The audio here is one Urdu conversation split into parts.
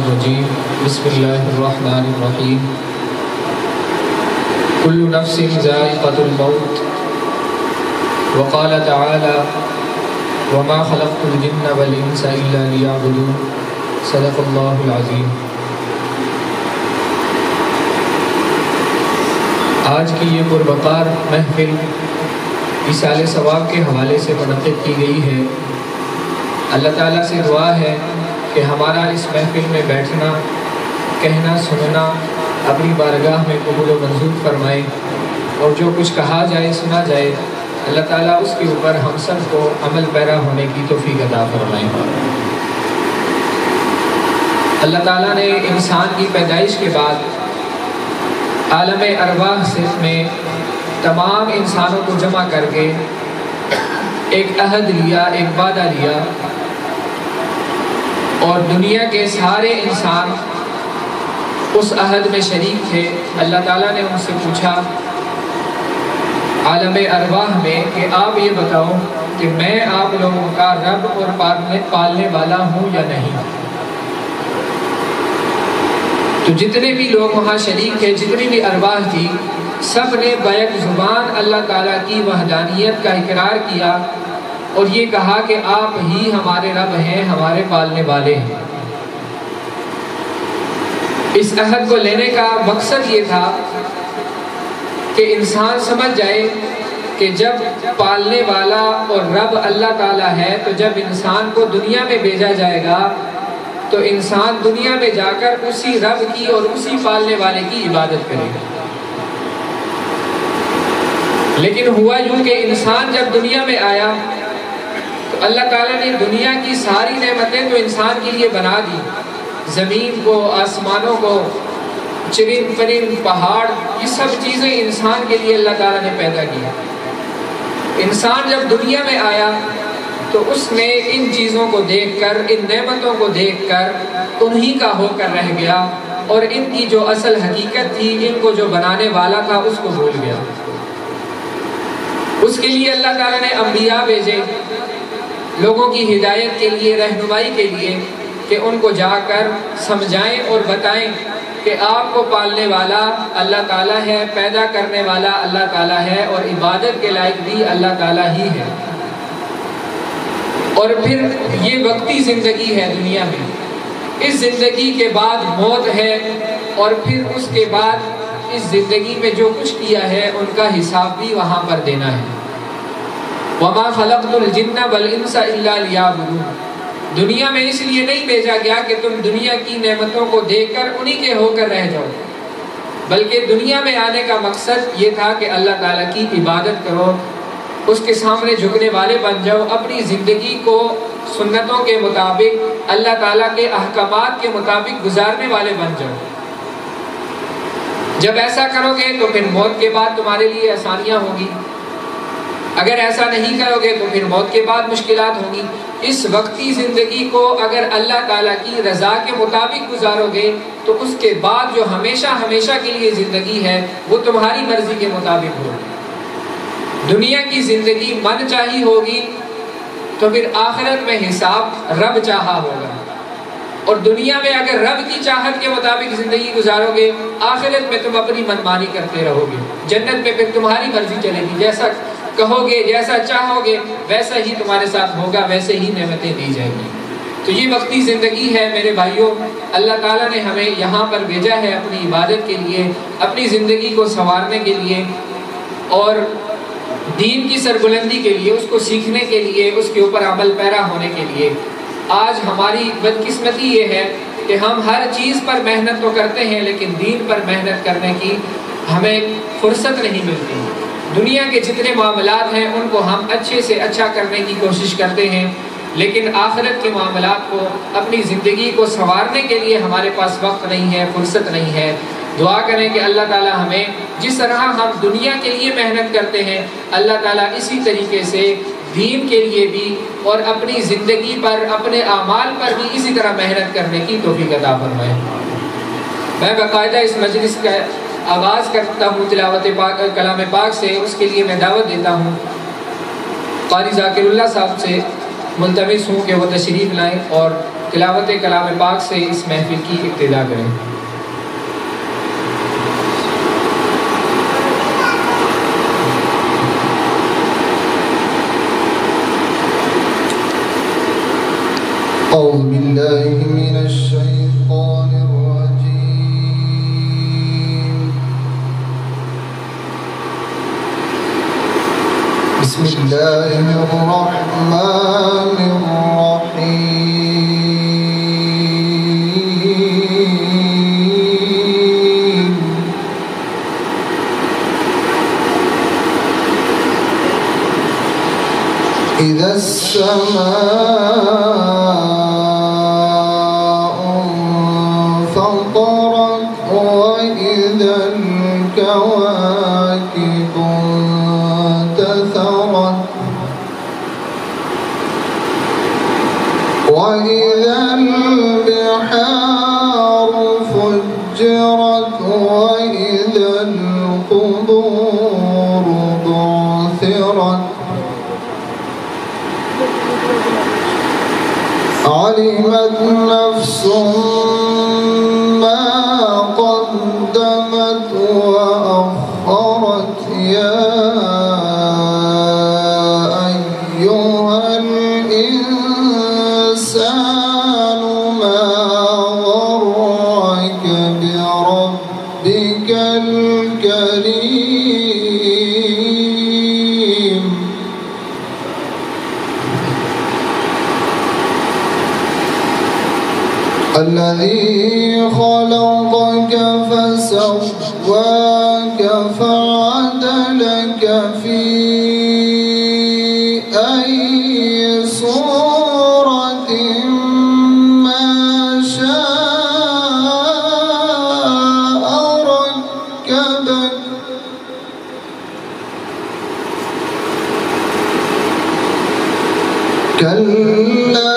الرجیم بسم اللہ الرحمن الرحیم کل نفس ذائقۃ الموت وقال تعالی وما خلقت الجن والانس الا لیعبدون صدق اللہ العظیم۔ آج کی یہ پروقار محفل ایصال ثواب کے حوالے سے منعقد کی گئی ہے۔ اللہ تعالیٰ سے دعا ہے کہ ہمارا اس محفل میں بیٹھنا، کہنا، سننا اپنی بارگاہ میں قبول و منظور فرمائے، اور جو کچھ کہا جائے، سنا جائے، اللہ تعالیٰ اس کے اوپر ہم سب کو عمل پیرا ہونے کی توفیق عطا فرمائے۔ اللہ تعالیٰ نے انسان کی پیدائش کے بعد عالم ارواح میں تمام انسانوں کو جمع کر کے ایک عہد لیا، ایک وعدہ لیا، اور دنیا کے سارے انسان اس عہد میں شریک تھے۔ اللہ تعالیٰ نے ان سے پوچھا عالم ارواح میں کہ آپ یہ بتاؤ کہ میں آپ لوگوں کا رب اور پالنے والا ہوں یا نہیں؟ تو جتنے بھی لوگ وہاں شریک تھے، جتنی بھی ارواح تھی، سب نے بیک زبان اللہ تعالیٰ کی وحدانیت کا اقرار کیا اور یہ کہا کہ آپ ہی ہمارے رب ہیں، ہمارے پالنے والے ہیں۔ اس عہد کو لینے کا مقصد یہ تھا کہ انسان سمجھ جائے کہ جب پالنے والا اور رب اللہ تعالیٰ ہے، تو جب انسان کو دنیا میں بھیجا جائے گا تو انسان دنیا میں جا کر اسی رب کی اور اسی پالنے والے کی عبادت کرے گا۔ لیکن ہوا یوں کہ انسان جب دنیا میں آیا تو اللہ تعالیٰ نے دنیا کی ساری نعمتیں تو انسان کے لیے بنا دی، زمین کو، آسمانوں کو، چرند پرند، پہاڑ، یہ سب چیزیں انسان کے لیے اللہ تعالیٰ نے پیدا کیا۔ انسان جب دنیا میں آیا تو اس نے ان چیزوں کو دیکھ کر، ان نعمتوں کو دیکھ کر انہی کا ہو کر رہ گیا، اور ان کی جو اصل حقیقت تھی، ان کو جو بنانے والا تھا، اس کو بھول گیا۔ اس کے لیے اللہ تعالیٰ نے انبیاء بھیجے، لوگوں کی ہدایت کے لیے، رہنمائی کے لیے، کہ ان کو جا کر سمجھائیں اور بتائیں کہ آپ کو پالنے والا اللہ تعالیٰ ہے، پیدا کرنے والا اللہ تعالیٰ ہے، اور عبادت کے لائق بھی اللہ تعالیٰ ہی ہے۔ اور پھر یہ وقتی زندگی ہے دنیا میں، اس زندگی کے بعد موت ہے، اور پھر اس کے بعد اس زندگی میں جو کچھ کیا ہے ان کا حساب بھی وہاں پر دینا ہے۔ وَمَا خَلَقْتُ الْجِنَّ وَالْإِنسَ إِلَّا لِيَعْبُدُونِ۔ دنیا میں اس لیے نہیں بھیجا گیا کہ تم دنیا کی نعمتوں کو دیکھ کر انہی کے ہو کر رہ جاؤ، بلکہ دنیا میں آنے کا مقصد یہ تھا کہ اللہ تعالیٰ کی عبادت کرو، اس کے سامنے جھکنے والے بن جاؤ، اپنی زندگی کو سنتوں کے مطابق، اللہ تعالیٰ کے احکامات کے مطابق گزارنے والے بن جاؤ۔ جب ایسا کرو گے تو پھر موت کے بعد تمہارے لیے آسانیاں ہوں گی، اگر ایسا نہیں کرو گے تو پھر موت کے بعد مشکلات ہوں گی۔ اس وقتی زندگی کو اگر اللہ تعالیٰ کی رضا کے مطابق گزارو گے تو اس کے بعد جو ہمیشہ ہمیشہ کے لیے زندگی ہے وہ تمہاری مرضی کے مطابق ہوگی۔ دنیا کی زندگی من چاہی ہوگی تو پھر آخرت میں حساب رب چاہا ہوگا، اور دنیا میں اگر رب کی چاہت کے مطابق زندگی گزارو گے، آخرت میں تم اپنی منمانی کرتے رہو گے، جنت میں پھر تمہاری مرضی چلے گی، جیسا کہو گے، جیسا چاہو گے ویسا ہی تمہارے ساتھ ہوگا، ویسے ہی نعمتیں دی جائیں گی۔ تو یہ وقتی زندگی ہے میرے بھائیوں، اللہ تعالیٰ نے ہمیں یہاں پر بھیجا ہے اپنی عبادت کے لیے، اپنی زندگی کو سنوارنے کے لیے، اور دین کی سربلندی کے لیے، اس کو سیکھنے کے لیے، اس کے اوپر عمل پیرا ہونے کے لیے۔ آج ہماری بدقسمتی یہ ہے کہ ہم ہر چیز پر محنت تو کرتے ہیں، لیکن دین پر محنت کرنے کی ہمیں فرصت نہیں ملتی۔ دنیا کے جتنے معاملات ہیں ان کو ہم اچھے سے اچھا کرنے کی کوشش کرتے ہیں، لیکن آخرت کے معاملات کو، اپنی زندگی کو سنوارنے کے لیے ہمارے پاس وقت نہیں ہے، فرصت نہیں ہے۔ دعا کریں کہ اللہ تعالیٰ ہمیں جس طرح ہم دنیا کے لیے محنت کرتے ہیں، اللہ تعالیٰ اسی طریقے سے دین کے لیے بھی اور اپنی زندگی پر، اپنے اعمال پر بھی اسی طرح محنت کرنے کی توفیق عطا فرمائے۔ میں باقاعدہ اس مجلس کا آغاز کرتا ہوں تلاوت کلام پاک سے، اس کے لیے میں دعوت دیتا ہوں قاری ذاکر اللہ صاحب سے، ملتمس ہوں کہ وہ تشریف لائیں اور تلاوت کلام پاک سے اس محفل کی ابتدا کریں۔ أعوذ بالله من الشيطان الرجيم بسم الله الرحمن الرحيم إذا السماء انفطرت وإذا الكواكب انتثرت وإذا البحار فجرت وإذا القبور بعثرت علمت نفس ما قدمت وأخرت يا أيها الإنسان ما غرك بربك الكريم الذي خلقك فسواك فعدلك في أي صورة ما شاء ركبك كلا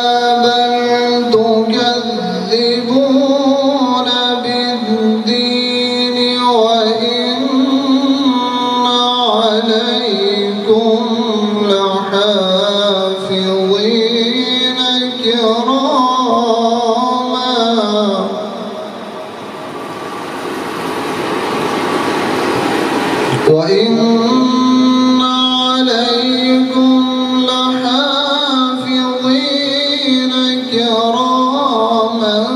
تكذبون بالدين وإن عليكم لحافظين كراما وإن عليكم لحافظين كراما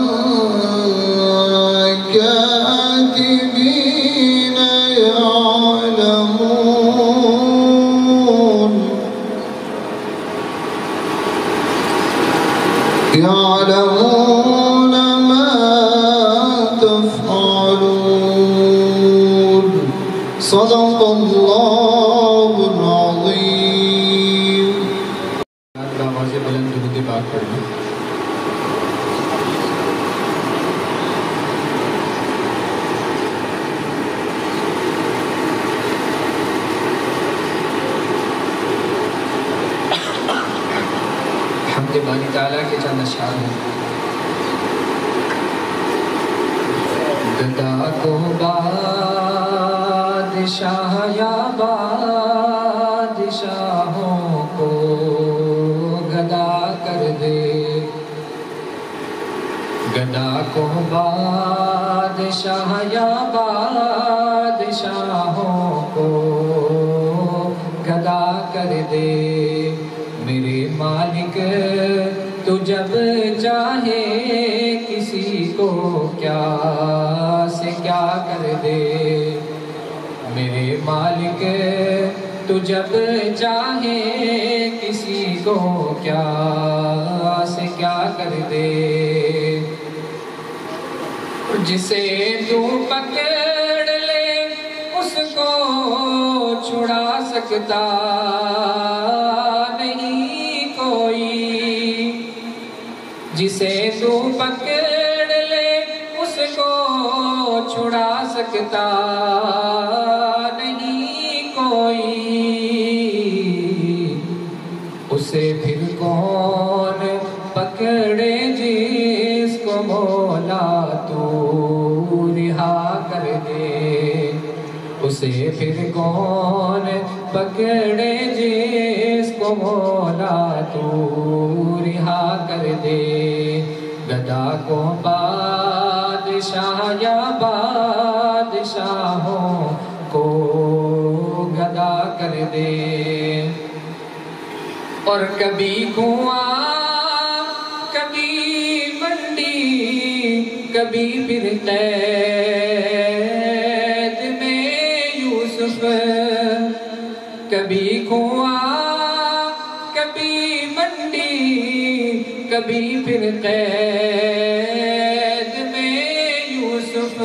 كاتبين يعلمون ما تفعلون صدق الله العظيم. آواز بلند درود پاک پڑھیں۔ حمد باری تعالیٰ کے چند اشعار ہیں۔ گدا کو بادشاہ یا بادشاہوں کو گدا کر دے، گدا کو بادشاہ یا بادشاہوں کو گدا کر دے، میرے مالک تو جب چاہے کسی کو کیا سے کیا کر دے، میرے مالک تو جب چاہے کسی کو کیا سے کیا کر دے، جسے تو پکڑ لے اس کو چھڑا سکتا جسے تو پکڑ لے اس کو چھڑا سکتا نہیں کوئی، اسے پھر کون پکڑے جس کو مولا تو رہا کر دے، اسے پھر کون پکڑے جس کو مولا تو رہا کر دے، گدا کو بادشاہ یا بادشاہوں کو گدا کر دے، اور کبھی کنواں کبھی منڈی کبھی پھر قید میں یوسف، کبھی کنواں کبھی منڈی کبھی پھر قید میں یوسف،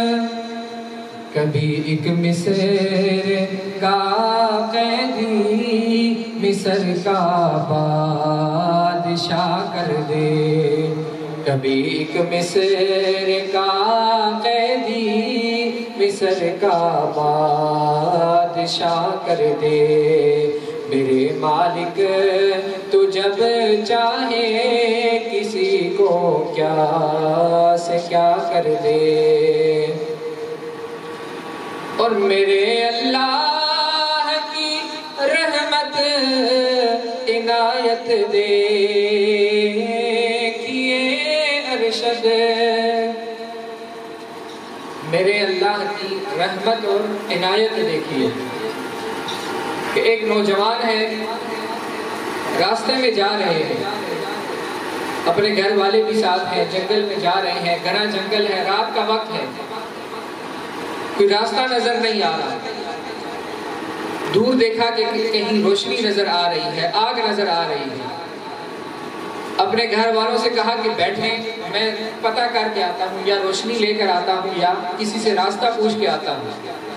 کبھی ایک مصر کا قیدی مصر کا بادشاہ کر دے، کبھی ایک مصر کا قیدی مصر کا بادشاہ کر دے، میرے مالک تو جب چاہے کسی کو کیا سے کیا کر دے، اور میرے اللہ کی رحمت عنایت دیکھیے ارشد، میرے اللہ کی رحمت اور عنایت دیکھیے کہ ایک نوجوان ہے، راستے میں جا رہے ہیں، اپنے گھر والے بھی ساتھ ہیں، جنگل میں جا رہے ہیں، گھنا جنگل ہے، رات کا وقت ہے، کوئی راستہ نظر نہیں آ رہا، دور دیکھا کہ کہیں روشنی نظر آ رہی ہے، آگ نظر آ رہی ہے، اپنے گھر والوں سے کہا کہ بیٹھیں، میں پتہ کر کے آتا ہوں، یا روشنی لے کر آتا ہوں، یا کسی سے راستہ پوچھ کے آتا ہوں۔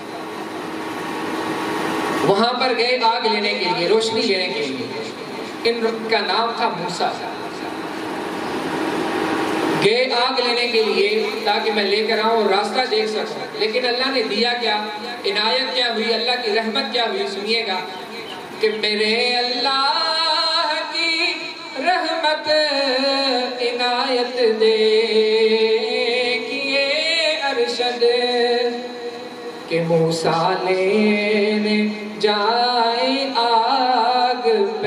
وہاں پر گئے آگ لینے کے لیے، روشنی لینے کے لیے، ان کا نام تھا موسیٰ، گئے آگ لینے کے لیے تاکہ میں لے کر آؤں اور راستہ دیکھ سکوں، لیکن اللہ نے دیا کیا، عنایت کیا ہوئی، اللہ کی رحمت کیا ہوئی، سنیے گا کہ میرے اللہ کی رحمت عنایت دیکھیے ارشد، کہ موسیٰ لینے جائے آگ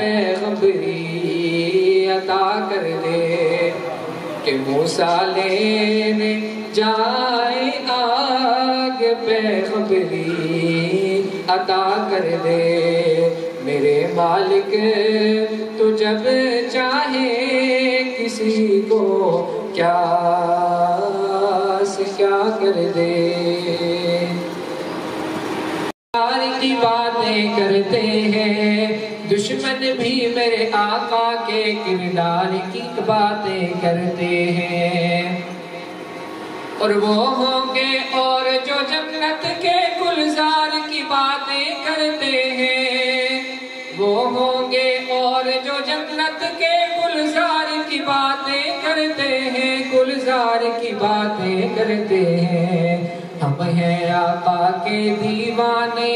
پیغمبری عطا کر دے، کہ موسیٰ لینے جائے آگ پیغمبری عطا کر دے، میرے مالک تو جب چاہے کسی کو کیا سے کیا کر دے، پیار کی باتیں کرتے ہیں دشمن بھی میرے آقا کے کردار کی باتیں کرتے ہیں، اور وہ ہوں گے اور جو جنت کے گلزار کی باتیں کرتے ہیں، وہ ہوں گے اور جو جنت کے گلزار کی باتیں کرتے ہیں، گلزار کی باتیں کرتے ہیں، ہم ہیں آقا کے دیوانے،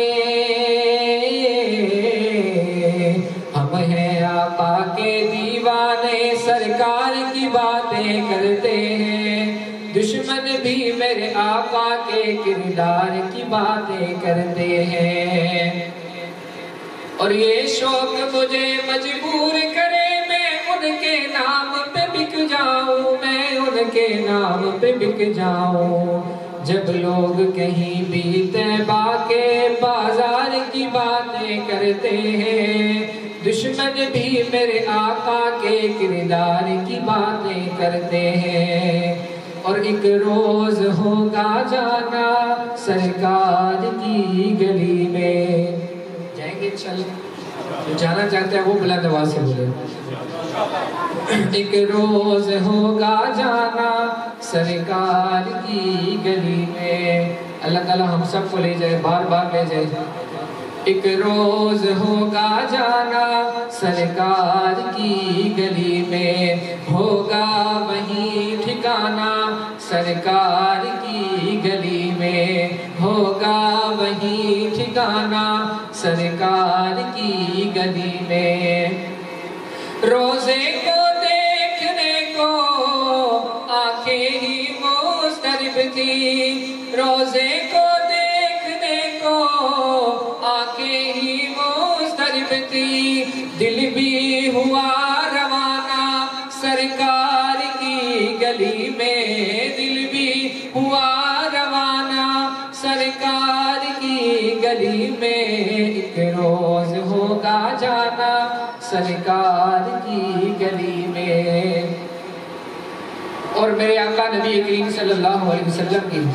ہم ہیں آقا کے دیوانے، سرکار کی باتیں کرتے ہیں، دشمن بھی میرے آقا کے کردار کی باتیں کرتے ہیں، اور یہ شوق مجھے مجبور کرے میں ان کے نام پہ بک جاؤں، میں ان کے نام پہ بک جاؤں، جب لوگ کہیں بھی طیبہ کے بازار کی باتیں کرتے ہیں، دشمن بھی میرے آقا کے کردار کی باتیں کرتے ہیں، اور ایک روز ہوگا جانا سرکار کی گلی میں، جائیں گے انشاءاللہ، جو جانا چاہتا ہے وہ بلند آواز سے بولے، ایک روز ہوگا جانا سرکار کی گلی میں، اللہ تعالیٰ ہم سب کو لے جائے، بار بار لے جائے، ایک روز ہوگا جانا سرکار کی گلی میں، ہوگا وہیں ٹھکانا سرکار کی گلی میں، ہوگا وہیں ٹھکانا سرکار کی گلی میں، روزے کو دیکھنے کو آنکھیں ہی مضطرب تھی، روزے کو دیکھنے کو آنکھیں ہی مضطرب تھی، دل بھی ہوا روانہ سرکار کی گلی کہ روز ہوگا جانا سرکار کی گلی میں۔ اور میرے آقا نبی کریم صلی اللہ علیہ وسلم کی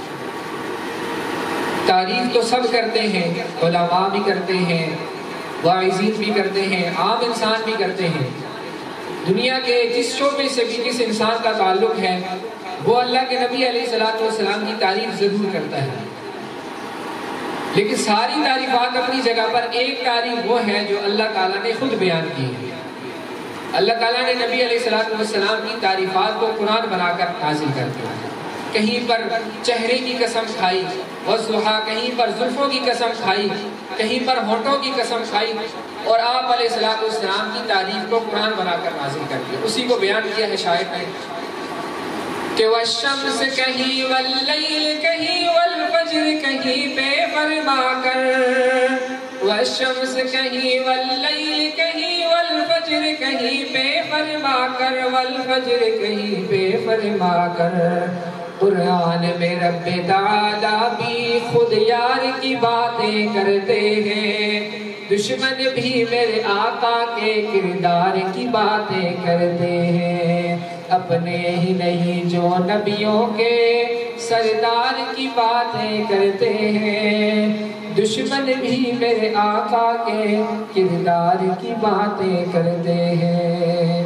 تعریف تو سب کرتے ہیں، علماء بھی کرتے ہیں، واعظین بھی کرتے ہیں، عام انسان بھی کرتے ہیں۔ دنیا کے جس شعبے سے بھی جس انسان کا تعلق ہے وہ اللہ کے نبی علیہ السلام کی تعریف ضرور کرتا ہے، لیکن ساری تعریفات اپنی جگہ پر ایک تعریف وہ ہے جو اللہ تعالیٰ نے خود بیان کی ہے۔ اللہ تعالیٰ نے نبی علیہ السلام کی تعریفات کو قرآن بنا کر نازل کر دیا۔ کہیں پر چہرے کی قسم کھائی والضحیٰ، کہیں پر زلفوں کی قسم کھائی، کہیں پر ہونٹوں کی قسم کھائی، اور آپ علیہ السلام کی تعریف کو قرآن بنا کر نازل کر دیا۔ اسی کو بیان کیا ہے شاعر نے کہ والشمس کہیں واللیل کہیں والفجر کہیں پہ فرما کر، والشمس کہیں واللیل کہیں والفجر کہیں پہ فرما کر، والفجر کہیں پہ فرما کر۔ قرآن میں رب تعالیٰ بھی خود یار کی باتیں کرتے ہیں، دشمن بھی میرے آقا کے کردار کی باتیں کرتے ہیں، اپنے ہی نہیں جو نبیوں کے سردار کی باتیں کرتے ہیں، دشمن بھی میرے آقا کے کردار کی باتیں کرتے ہیں۔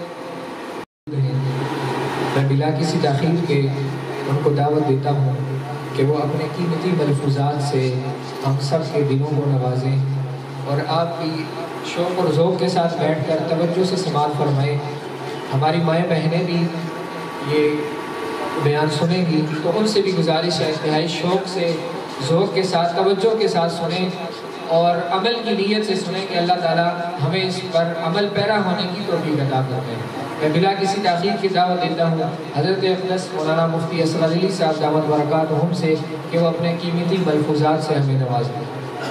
میں بلا کسی تاخیر کے ان کو دعوت دیتا ہوں کہ وہ اپنے قیمتی ملفوظات سے ہم سب کے دلوں کو نوازیں، اور آپ بھی شوق اور ذوق کے ساتھ بیٹھ کر توجہ سے سماعت فرمائیں۔ ہماری مائیں بہنیں بھی یہ بیان سنیں گی تو ان سے بھی گزارش ہے انتہائی شوق سے ذوق کے ساتھ توجہ کے ساتھ سنیں اور عمل کی نیت سے سنیں کہ اللہ تعالیٰ ہمیں اس پر عمل پیرا ہونے کی توفیق عطا کرتے ہیں۔ میں بلا کسی تاخیر کی دعوت دیتا ہوں حضرت اقدس مولانا مفتی اسرار علی صاحب دامت برکاتہم سے کہ وہ اپنے قیمتی ملفوظات سے ہمیں نواز دیں۔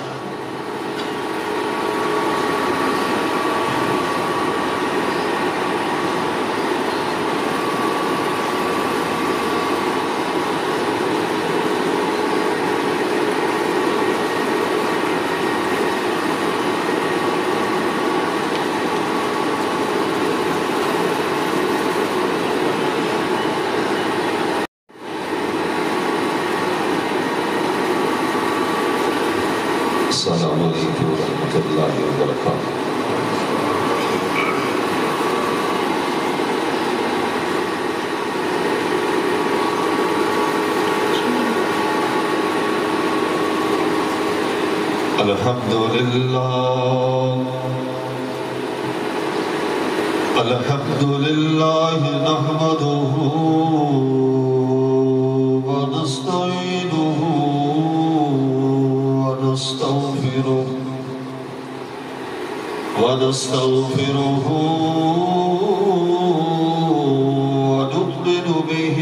السلام علیکم ورحمۃ اللہ وبرکاتہ۔ الحمد للہ نحمدہ ونستعینہ ونستغفره ونؤمن به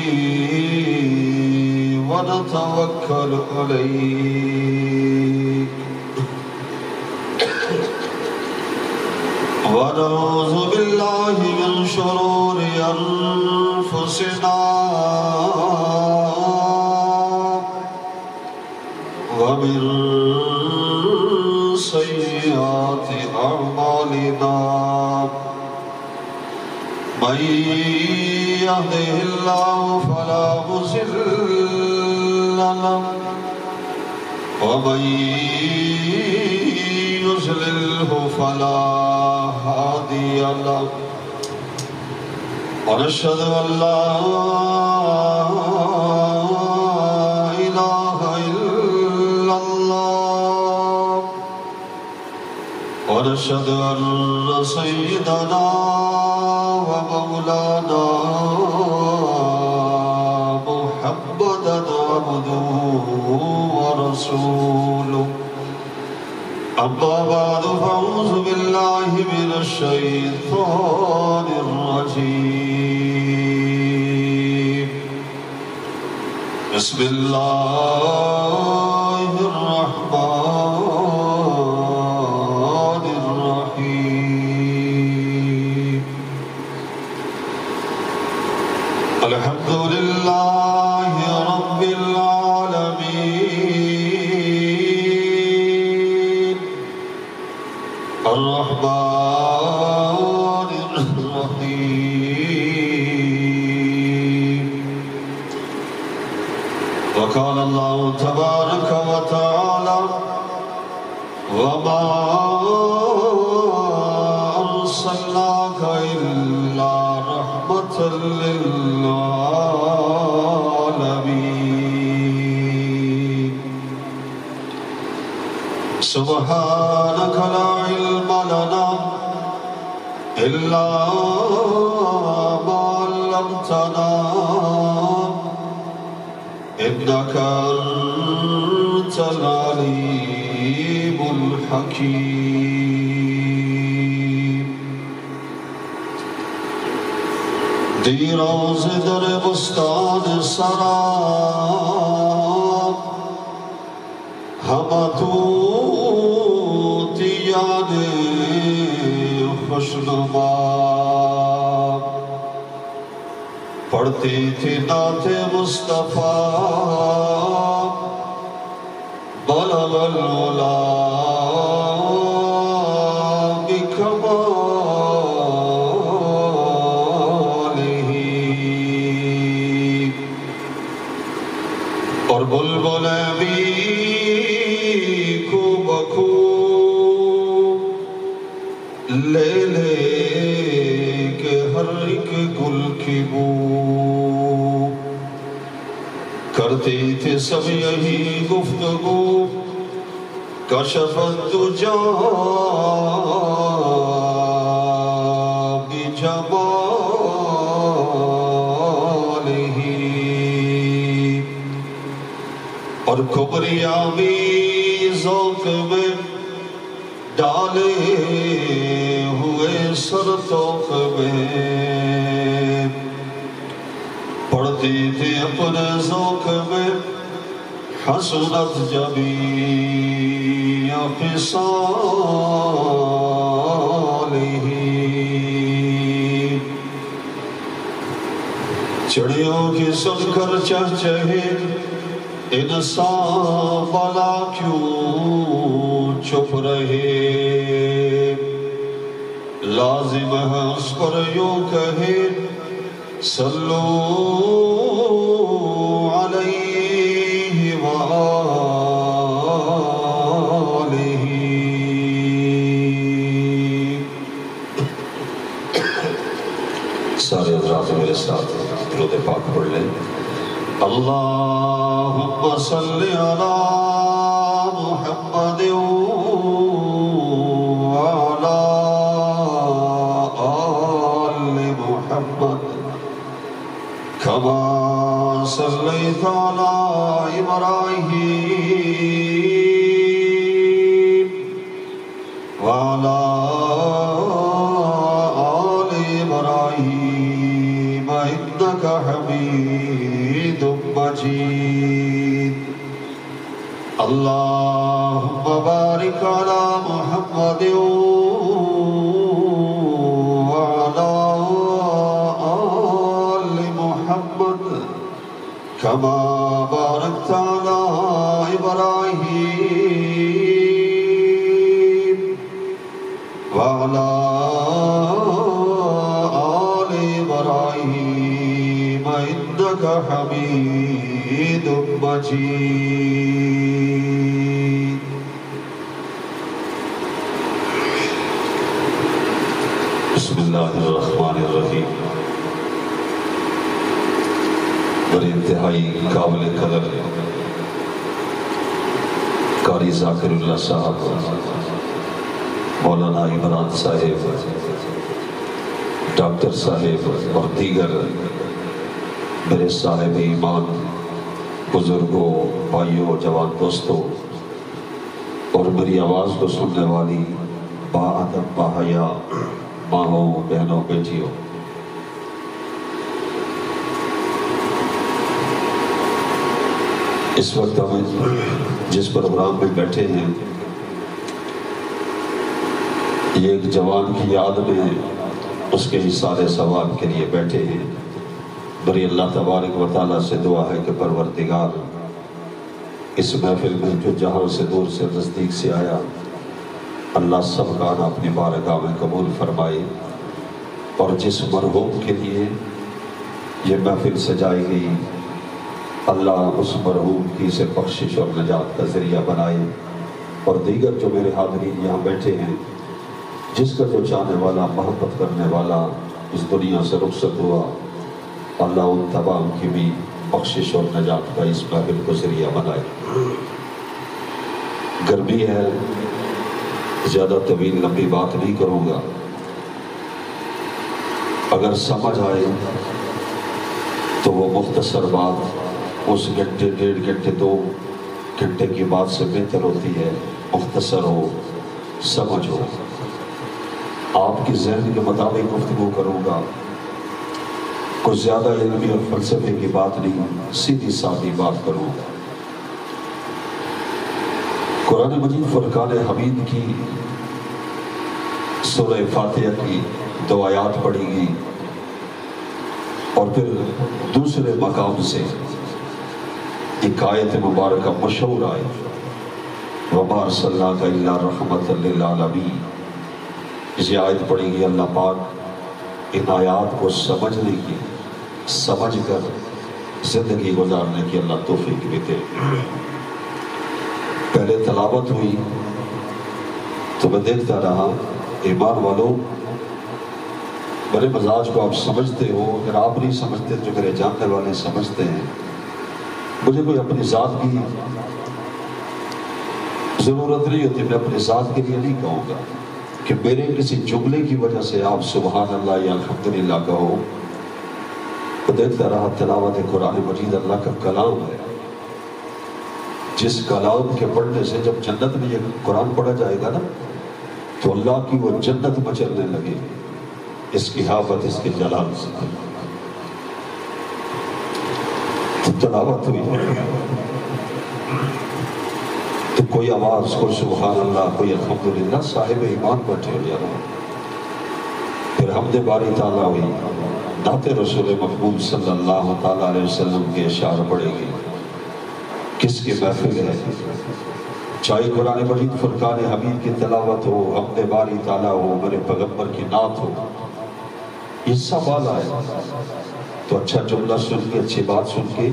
ونتوكل عليه ونعوذ بالله من شرور أنفسنا ومن سيئات أعمالنا من يهده الله فلا مضل له ومن يضلله فلا هادي له ونشهد أن لا إله إلا الله ونشهد أن سيدنا ومولانا محمدا عبده ورسوله أما بعد فأعوذ بالله من الشيطان الرجيم بسم الله الرحمن الرحيم الحمد لله رب العالمين وقال الله تبارك وتعالى وما أرسلناك إلا رحمة للعالمين سبحانك لا علم لنا إلا ما علمتنا إنك أنت العليم الحكيم دی روز در بستان سراب ہمتو تیاد خوشنما پڑھتی تھی نعت مصطفیٰ بلغ العلا بکمالہ اور بلبل بھی کو بخو لے لے کے ہر ایک گل کی بو کرتے تھے سب یہی گفتگو کشف الدجا بجمالہ اور کبریاں بھی ذوق میں ڈالے ہوئے سرتوق میں پڑھتی تھی اپنے ذوق میں حسنت جمیع خصالہ چڑیوں کی سن کر چہچہے انسان بلا کیوں چھپ رہے لازم ہے اس پر یوں کہے صلو علیہ وآلہ سارے حضرات میرے ساتھ درود پاک پڑھ لیں اللہم صلی علی محمد وعلی آل محمد كما صليت على إبراهيم وعلى آل إبراهيم إنك حميد مجيد اللهم بارك على محمد وعلى كما باركت على إبراهيم وعلى آل إبراهيم إنك حميد مجيد بسم الله الرحمن الرحيم بڑی انتہائی قابل قدر قاری ذاکر اللہ صاحب مولانا عمران صاحب ڈاکٹر صاحب اور دیگر میرے صاحب ایمان بزرگوں بھائیوں جوان دوستوں اور میری آواز کو سننے والی با ادب با حیا ماں بہنوں بیٹیوں اس وقت ہم جس پروگرام میں بیٹھے ہیں یہ ایک جوان کی یاد میں اس کے حصار ثواب کے لیے بیٹھے ہیں بری اللہ تبارک و تعالیٰ سے دعا ہے کہ پروردگار اس محفل میں جو جہاں سے دور سے نزدیک سے آیا اللہ سب کا آنا اپنی بارگاہ میں قبول فرمائے اور جس مرحوم کے لیے یہ محفل سجائی گئی اللہ اس مرحوم کی اسے بخشش اور نجات کا ذریعہ بنائے، اور دیگر جو میرے حاضرین یہاں بیٹھے ہیں، جس کا جو چاہنے والا محبت کرنے والا اس دنیا سے رخصت ہوا، اللہ ان تمام کی بھی بخشش اور نجات کا اس محفل کو ذریعہ بنائے۔ گرمی ہے، زیادہ طویل لمبی بات نہیں کروں گا، اگر سمجھ آئے تو وہ مختصر بات اس گھنٹے، 1.5 گھنٹے، 2 گھنٹے کی بات سے بہتر ہوتی ہے مختصر ہو، سمجھ ہو۔ آپ کی ذہن کے مطابق گفتگو کروں گا، کوئی زیادہ علمی اور فلسفے کی بات نہیں، سیدھی سادھی بات کروں گا۔ قرآن مجید فرقان حمید کی سورہ فاتحہ کی 2 آیات پڑھی گئی، اور پھر دوسرے مقام سے ایک آیت مبارکہ مشہور آئے، وَمَا أَرْسَلْنَاكَ إِلَّا رَحْمَةً لِّلْعَالَمِينَ۔ یہ آیت پڑھی گئی، اللہ پاک ان آیات کو سمجھنے کی، سمجھ کر زندگی گزارنے کی اللہ توفیق بھی دے۔ پہلے تلاوت ہوئی تو میں دیکھتا رہا، ایمان والوں میرے مزاج کو آپ سمجھتے ہو، اگر آپ نہیں سمجھتے جو میرے جاننے والے سمجھتے ہیں، مجھے کوئی اپنی ذات کی ضرورت نہیں ہوتی، میں اپنی ذات کے لیے نہیں کہوں گا کہ میرے کسی جملے کی وجہ سے آپ سبحان اللہ یا الحمدللہ کہو۔ تو دیکھتا رہا تلاوت قرآن مجید اللہ کا کلام ہے، جس کلام کے پڑھنے سے جب جنت میں یہ قرآن پڑھا جائے گا نا تو اللہ کی وہ جنت مچلنے لگے، اس کی حافت، اس کے جلال سے۔ تو تلاوت ہوئی تو کوئی آواز، کوئی سبحان اللہ، کوئی الحمدللہ، صاحب ایمان بیٹھے ہو جانا۔ پھر حمد باری تعالیٰ ہوئی، نعت رسول مقبول صلی اللہ تعالیٰ علیہ وسلم کے اشعار پڑے گی۔ کس کی محفل ہے؟ چاہے قرآن مجید فرقان حمید کی تلاوت ہو، حمد باری تعالیٰ ہو، میرے پیغمبر کی نعت ہو، یہ سب آلہ ہے۔ تو اچھا جملہ سن کے، اچھی بات سن کے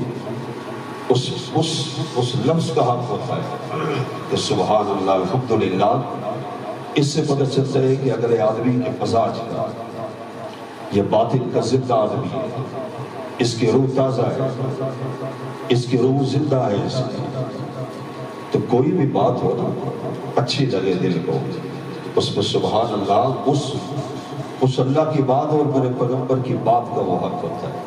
اس لفظ کا حق ہوتا ہے کہ سبحان اللہ، الحمدللہ۔ اس سے پتہ چلتا ہے کہ اگلے آدمی کے مزاج کا، یہ باطن کا زندہ آدمی ہے، اس کی روح تازہ ہے، اس کی روح زندہ ہے، تو کوئی بھی بات ہو نا اچھی لگے دل کو، اس میں سبحان اللہ، اس اللہ کی بات اور میرے پیغمبر کی بات کا وہ حق ہوتا ہے۔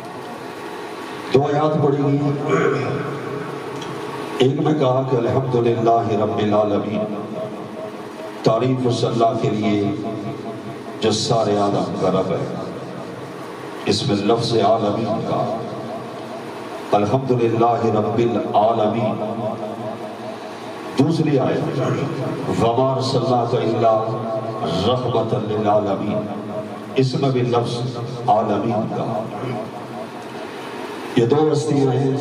2 آیات پڑھی گئی، ایک میں کہا کہ الحمدللہ رب العالمین، تعریف اس اللہ کے لیے جو سارے عالم کا رب ہے۔ اس میں لفظ عالمین کا، الحمدللہ رب العالمین۔ دوسری آیت، وَمَا أَرْسَلْنَاكَ إِلَّا رَحْمَةً لِّلْعَالَمِينَ، اس میں بھی لفظ عالمین کا۔ یہ 2 ہستیاں ہیں،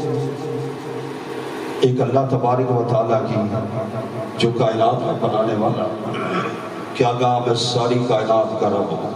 ایک اللہ تبارک و تعالیٰ کی جو کائنات میں بنانے والا، کیا کہا میں ساری کائنات کا رب ہوں،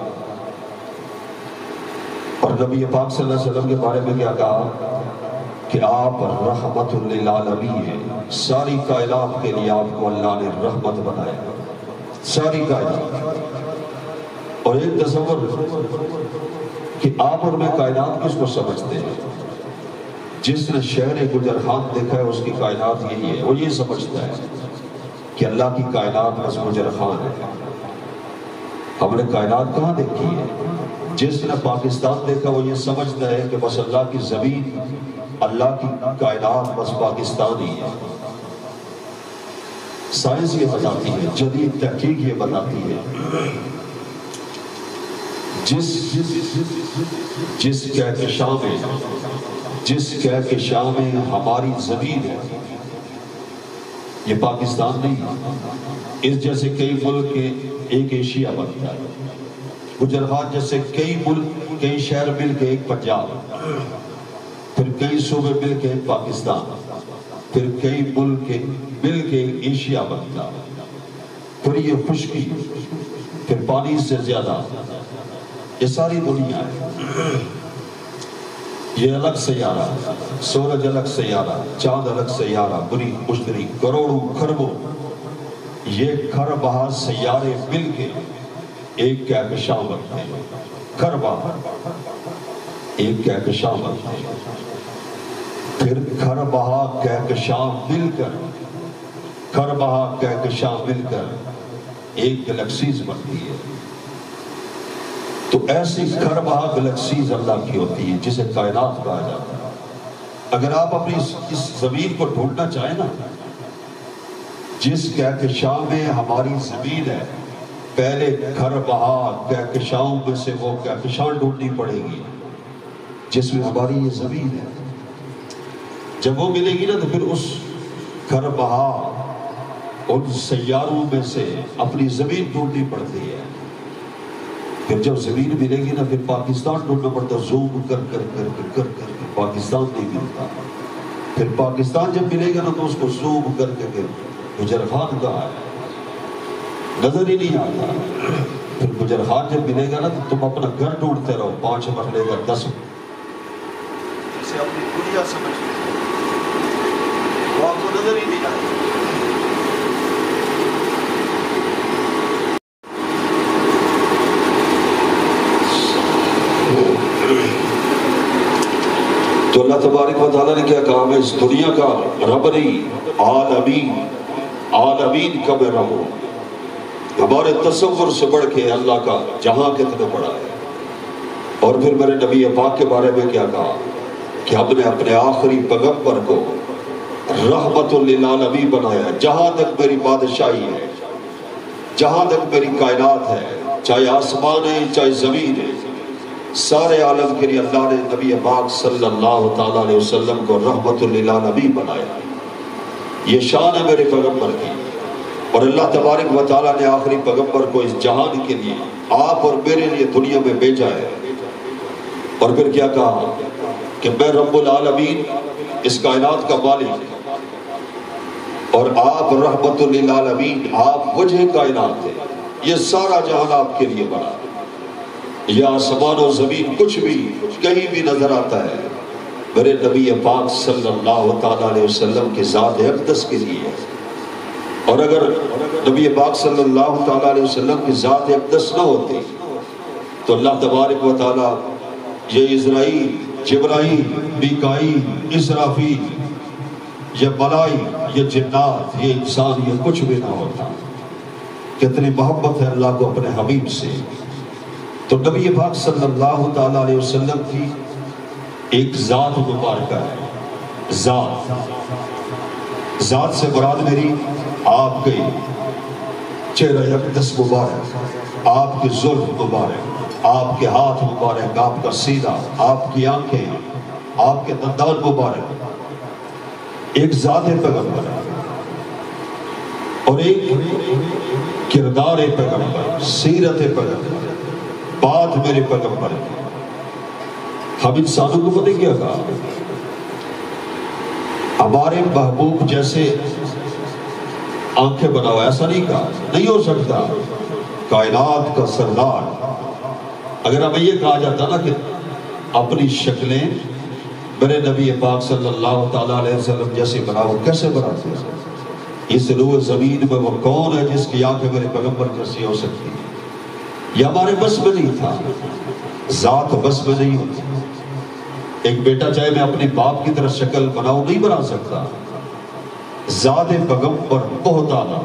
اور نبی پاک صلی اللہ علیہ وسلم کے بارے میں کیا کہا کہ آپ رحمت للعالمین ہیں، ساری کائنات کے لیے آپ کو اللہ نے رحمت بنایا، ساری کائنات۔ اور ایک تصور کہ آپ اور میں کائنات کس کو سمجھتے ہیں؟ جس نے شہر گجر خان دیکھا ہے اس کی کائنات یہی ہے، وہ یہ سمجھتا ہے کہ اللہ کی کائنات بس گجر خان ہے۔ ہم نے کائنات کہاں دیکھی ہے؟ جس نے پاکستان دیکھا وہ یہ سمجھتا ہے کہ بس اللہ کی زمین، اللہ کی کائنات بس پاکستان ہی ہے۔ سائنس یہ بتاتی ہے، جدید تحقیق یہ بتاتی ہے، جس کہکشاں میں ہماری زمین ہے، یہ پاکستان نہیں۔ اس جیسے کئی ملک کے ایک ایشیا بنتا ہے، گجرات جیسے کئی ملک، کئی شہر مل کے ایک پنجاب، پھر کئی صوبے مل کے ایک پاکستان، پھر کئی ملک مل کے ایک ایشیا بنتا، پھر یہ خشکی، پھر پانی سے زیادہ، یہ ساری دنیا ہے۔ یہ الگ سیارہ، سورج الگ سیارہ، چاند الگ سیارہ، بری مشتری، کروڑوں خربوں یہ خربہ سیارے مل کے ایک کہکشاں بنتے ہیں۔ خربہ ایک کہکشاں بنتے ہیں، پھر خربہ کہکشاں مل کر، خربہ کہکشاں مل کر ایک گلیکسیز بنتی ہے۔ تو ایسی خربہ گلیکسیز اللہ کی ہوتی ہے جسے کائنات کہا جاتا ہے۔ اگر آپ اپنی اس زمین کو ڈھونڈنا چاہیں نا، جس کہکشاں میں ہماری زمین ہے، پہلے خربہ کہکشاؤں میں سے وہ کہکشاں ڈھونڈنی پڑے گی جس میں ہماری یہ زمین ہے۔ جب وہ ملے گی نا تو پھر اس خربہ ان سیاروں میں سے اپنی زمین ڈھونڈنی پڑتی ہے۔ پھر جب زمین ملے گی نا پھر پاکستان ڈھونڈنا پڑتا ہے، زوم کر کر کر کر کر کر کے پاکستان نہیں ملتا۔ پھر پاکستان جب ملے گا نا تو اس کو زوم کر کے پھر گجر خان کہا ہے، نظر ہی نہیں آتا۔ پھر گجر خان جب ملے گا نا تو تم اپنا گھر ڈھونڈتے رہو، 5 مرلے کا 10 اسے اپنی دنیا سمجھ وہ آپ کو نظر ہی نہیں آتا۔ تو اللہ تبارک و تعالیٰ نے کیا کہا، میں اس دنیا کا رب نہیں، عالمین کا میں رب ہوں۔ ہمارے تصور سے بڑھ کے اللہ کا جہاں کتنا بڑا ہے۔ اور پھر میرے نبی پاک کے بارے میں کیا کہا کہ ہم نے اپنے آخری پیغمبر کو رحمت للعالمین بنایا۔ جہاں تک میری بادشاہی ہے، جہاں تک میری کائنات ہے، چاہے آسمان ہے چاہے زمین ہے، سارے عالم کے لیے اللہ نے نبی پاک صلی اللہ تعالیٰ علیہ وسلم کو رحمت للعالمین بنایا۔ یہ شان ہے میرے پیغمبر کی۔ اور اللہ تبارک و تعالیٰ نے آخری پیغمبر کو اس جہان کے لیے، آپ اور میرے لیے دنیا میں بھیجا ہے۔ اور پھر کیا کہا کہ میں رب العالمین، اس کائنات کا مالک، اور آپ رحمت للعالمین، آپ وجہ کائنات ہیں۔ یہ سارا جہان آپ کے لیے بنا، یا آسمان و زمین کچھ بھی کہیں بھی نظر آتا ہے میرے نبی پاک صلی اللہ تعالیٰ علیہ وسلم کی ذات اقدس کے لیے۔ اور اگر نبی پاک صلی اللہ تعالیٰ علیہ وسلم کی ذات اقدس نہ ہوتی تو اللہ تبارک و تعالیٰ یہ اسرائیل، جبرائیل، میکائیل، اسرافیل، یہ ملائک، یہ جنات، یہ انسان، یہ کچھ بھی نہ ہوتا۔ کتنی محبت ہے اللہ کو اپنے حبیب سے۔ تو نبی پاک صلی اللہ تعالیٰ علیہ وسلم کی ایک ذات مبارکہ ہے۔ ذات سے مراد میری آپ کے چہرہ اقدس مبارک، آپ کی زلف مبارک، آپ کے ہاتھ مبارک، آپ کا سینہ، آپ کی آنکھیں، آپ کے دندان مبارک، ایک ذات پیغمبر ہے۔ اور ایک کردار پیغمبر، سیرت پیغمبر، بات میرے پیغمبر ہے۔ ہم انسانوں کو پتہ کیا کہا، ہمارے محبوب جیسے آنکھیں بنا ہوا، ایسا نہیں کہا، نہیں ہو سکتا۔ کائنات کا سردار، اگر ہمیں یہ کہا جاتا نا کہ اپنی شکلیں میرے نبی پاک صلی اللہ تعالیٰ علیہ وسلم جیسے بناؤ، کیسے بناتے ہیں؟ اس روح زمین میں وہ کون ہے جس کی آنکھیں میرے پیغمبر جیسی ہو سکتی ہیں؟ یہ ہمارے بس میں نہیں تھا، ذات بس میں نہیں ہوتی۔ ایک بیٹا چاہے میں اپنے باپ کی طرح شکل بناؤں، نہیں بنا سکتا۔ ذات پیغمبر بہت اعلیٰ،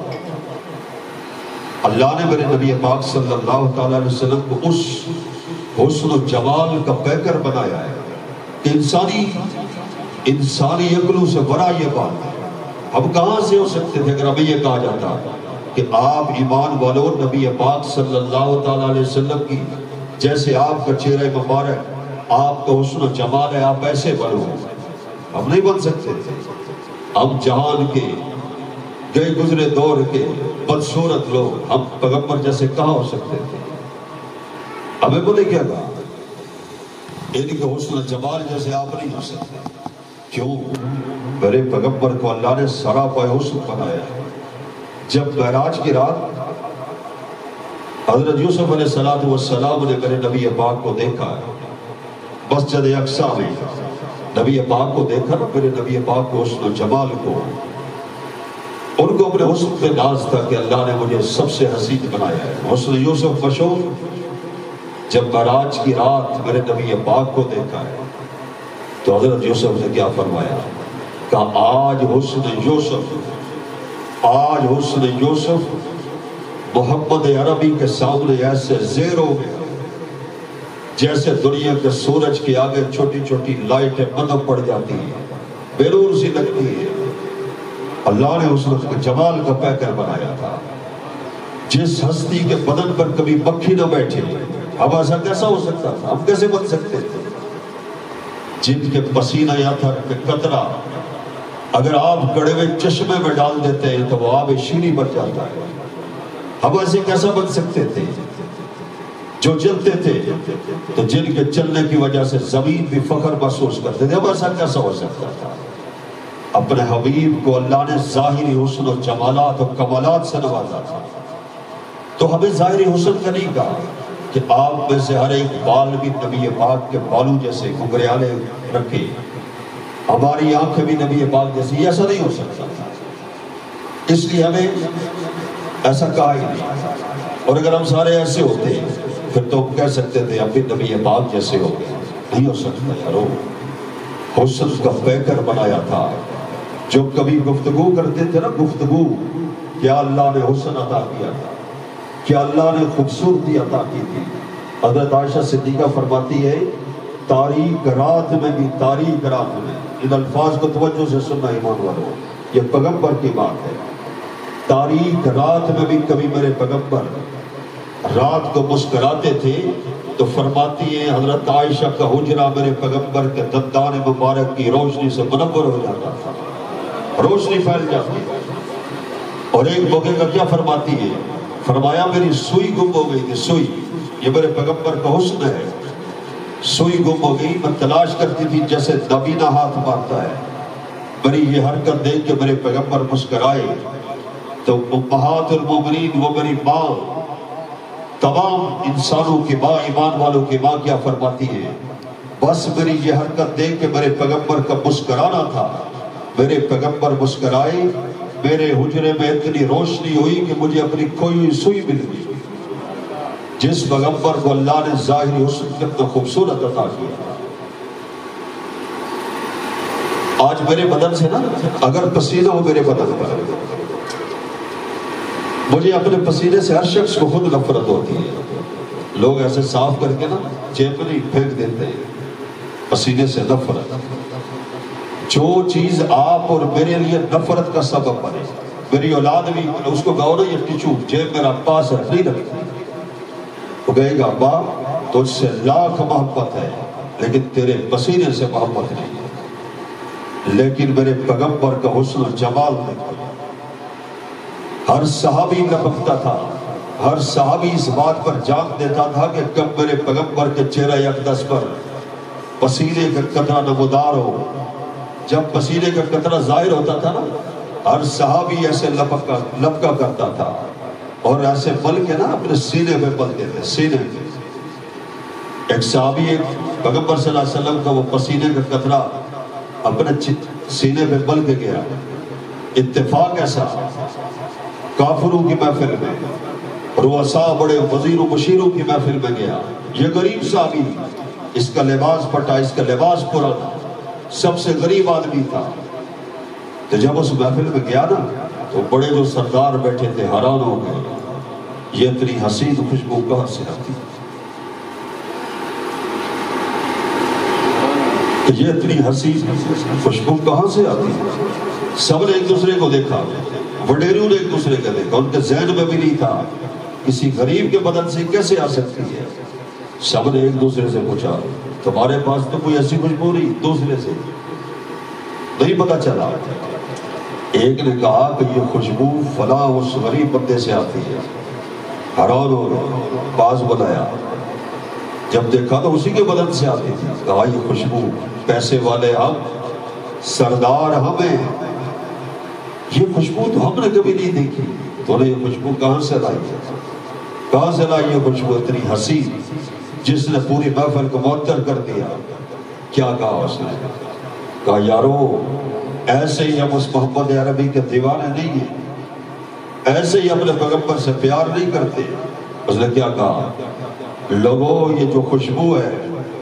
اللہ نے میرے نبی پاک صلی اللہ تعالیٰ علیہ وسلم کو اس حسن و جمال کا پیکر بنایا ہے کہ انسانی عقلوں سے بڑا یہ بات ہے۔ ہم کہاں سے ہو سکتے تھے اگر ہمیں یہ کہا جاتا کہ آپ ایمان والو نبی پاک صلی اللہ تعالیٰ علیہ وسلم کی جیسے آپ کا چہرہ مبارک، آپ کا حسن و جمال ہے، آپ ایسے بنو۔ ہم نہیں بن سکتے تھے۔ ہم جہان کے گئے گزرے دور کے بدصورت لوگ، ہم پیغمبر جیسے کہاں ہو سکتے تھے؟ ہمیں بولے کیا کہا، ان کے حسن و جمال جیسے آپ نہیں ہو سکتے۔ کیوں؟ میرے پیغمبر کو اللہ نے سراپا حسن بنایا ہے۔ جب معراج کی رات حضرت یوسف علیہ السلام نے میرے نبی پاک کو دیکھا ہے مسجد اقصیٰ میں، نبی پاک کو دیکھا نا، میرے نبی پاک کو، حسن و جمال کو، ان کو اپنے حسن پہ ناز تھا کہ اللہ نے مجھے سب سے حسین بنایا ہے۔ حسن یوسف مشہور، جب معراج کی رات میرے نبی پاک کو دیکھا ہے تو حضرت یوسف نے کیا فرمایا؟ کہا آج حسن یوسف محمد عربی کے سامنے ایسے زیر ہو گیا جیسے دنیا کے سورج کے آگے چھوٹی چھوٹی لائٹیں مدھم پڑ جاتی ہیں، بے نور سی لگتی ہے۔ اللہ نے اس وقت جمال کا پیکر بنایا تھا، جس ہستی کے بدن پر کبھی مکھی نہ بیٹھے، اب ایسا کیسا ہو سکتا تھا؟ ہم کیسے بن سکتے تھے؟ جن کے پسینہ یا تھا کہ قطرہ اگر آپ گڑے ہوئے چشمے میں ڈال دیتے ہیں تو وہ آب شیریں بن جاتا ہے، ہم ایسے کیسا بن سکتے تھے؟ جو چلتے تھے تو جن کے چلنے کی وجہ سے زمین بھی فخر محسوس کرتے تھے، اب ایسا کیسا ہو سکتا تھا؟ اپنے حبیب کو اللہ نے ظاہری حسن و جمالات و کمالات سے نوازا تھا، تو ہمیں ظاہری حسن کا نہیں کہا کہ آپ میں سے ہر ایک بال بھی نبی پاک کے بالوں جیسے گھنگریالے رکھے، ہماری آنکھیں بھی نبی پاک جیسی، ایسا نہیں ہو سکتا تھا۔ اس لیے ہمیں ایسا کہا ہی نہیں، اور اگر ہم سارے ایسے ہوتے پھر تو ہم کہہ سکتے تھے اب بھی نبی پاک جیسے ہو گئے، نہیں ہو سکتا یارو۔ حسن کا پیکر بنایا تھا، جو کبھی گفتگو کرتے تھے نا، گفتگو کیا اللہ نے حسن عطا کیا تھا، کیا اللہ نے خوبصورتی عطا کی تھی۔ حضرت عائشہ صدیقہ فرماتی ہے تاریک رات میں بھی، تاریک رات میں، ان الفاظ کو توجہ سے سننا ایمان والو، یہ پیغمبر کی بات ہے، تاریک رات میں بھی کبھی میرے پیغمبر رات کو مسکراتے تھے تو فرماتی ہے حضرت عائشہ کا حجرہ میرے پیغمبر کے دندان مبارک کی روشنی سے منور ہو جاتا تھا، روشنی پھیل جاتی ہے۔ اور ایک موقع کا کیا فرماتی ہے؟ فرمایا میری سوئی گم ہو گئی تھی، سوئی، یہ میرے پیغمبر کا حسن ہے، سوئی گم ہو گئی، میں تلاش کرتی تھی جیسے نبینہ ہاتھ مارتا ہے، میری یہ حرکت دیکھ کے میرے پیغمبر مسکرائے تو امہات المومنین، وہ میری ماں، تمام انسانوں کی ماں، ایمان والوں کی ماں کیا فرماتی ہے؟ بس میری یہ حرکت دیکھ کے میرے پیغمبر کا مسکرانا تھا، میرے پیغمبر مسکرائے، میرے حجرے میں اتنی روشنی ہوئی کہ مجھے اپنی کھوئی ہوئی سوئی مل گئی۔ جس پیغمبر کو اللہ نے ظاہری حسن کتنا خوبصورت عطا کیا۔ آج میرے بدن سے نا اگر پسینہ ہو میرے بدن پر، مجھے اپنے پسینے سے ہر شخص کو خود نفرت ہوتی ہے، لوگ ایسے صاف کر کے نا جیب میں پھینک دیتے ہیں، پسینے سے نفرت۔ جو چیز آپ اور میرے لیے نفرت کا سبب بنے، میری اولاد بھی اس کو کہو نا یہ ٹیچو جیب میرا پاس رکھ نہیں رکھتی، وہ کہے گا ابا تجھ سے لاکھ محبت ہے لیکن تیرے پسینے سے محبت نہیں ہے۔ لیکن میرے پیغمبر کا حسن و جمال دیکھو، ہر صحابی لپکتا تھا، ہر صحابی اس بات پر جان دیتا تھا کہ کب میرے پیغمبر کے چہرہ اقدس پر پسینے کا قطرہ نمودار ہو۔ جب پسینے کا قطرہ ظاہر ہوتا تھا نا، ہر صحابی ایسے لپکا کرتا تھا اور ایسے مل کے نا اپنے سینے پہ ملتے تھے، سینے پہ۔ ایک صحابی ایک پیغمبر صلی اللہ علیہ وسلم کا وہ پسینے کا قطرہ اپنے سینے پہ مل کے گیا۔ اتفاق ایسا کافروں کی محفل میں، رؤساء بڑے وزیر و مشیروں کی محفل میں گیا، یہ غریب صحابی، اس کا لباس پھٹا، اس کا لباس پرانا، سب سے غریب آدمی تھا۔ تو جب اس محفل میں گیا نا تو بڑے جو سردار بیٹھے تھے حیران ہو گئے، یہ اتنی حسین خوشبو کہاں سے آتی، یہ اتنی حسین خوشبو کہاں سے آتی۔ سب نے ایک دوسرے کو دیکھا، وڈیروں نے ایک دوسرے کو دیکھا، ان کے ذہن میں بھی نہیں تھا کسی غریب کے بدن سے کیسے آ سکتی ہے۔ سب نے ایک دوسرے سے پوچھا تمہارے پاس تو کوئی ایسی خوشبو نہیں، دوسرے سے نہیں پتا چلا۔ ایک نے کہا کہ یہ خوشبو فلاں اس غریب بندے سے آتی ہے، حیران ہو گئے، پاس بلایا، جب دیکھا تو اسی کے بدن سے آتی تھی، کہا یہ خوشبو پیسے والے ہم، سردار ہمیں، یہ خوشبو تو ہم نے کبھی نہیں دیکھی، تو نے یہ خوشبو کہاں سے لائی ہے، کہاں سے لائی یہ خوشبو اتنی حسین جس نے پوری محفل کو معطر کر دیا۔ کیا کہا اس نے؟ کہا یارو ایسے ہی ہم اس محمد عربی کے دیوانے نہیں ہیں، ایسے ہی اپنے پیغمبر سے پیار نہیں کرتے۔ اس نے کیا کہا؟ لوگوں یہ جو خوشبو ہے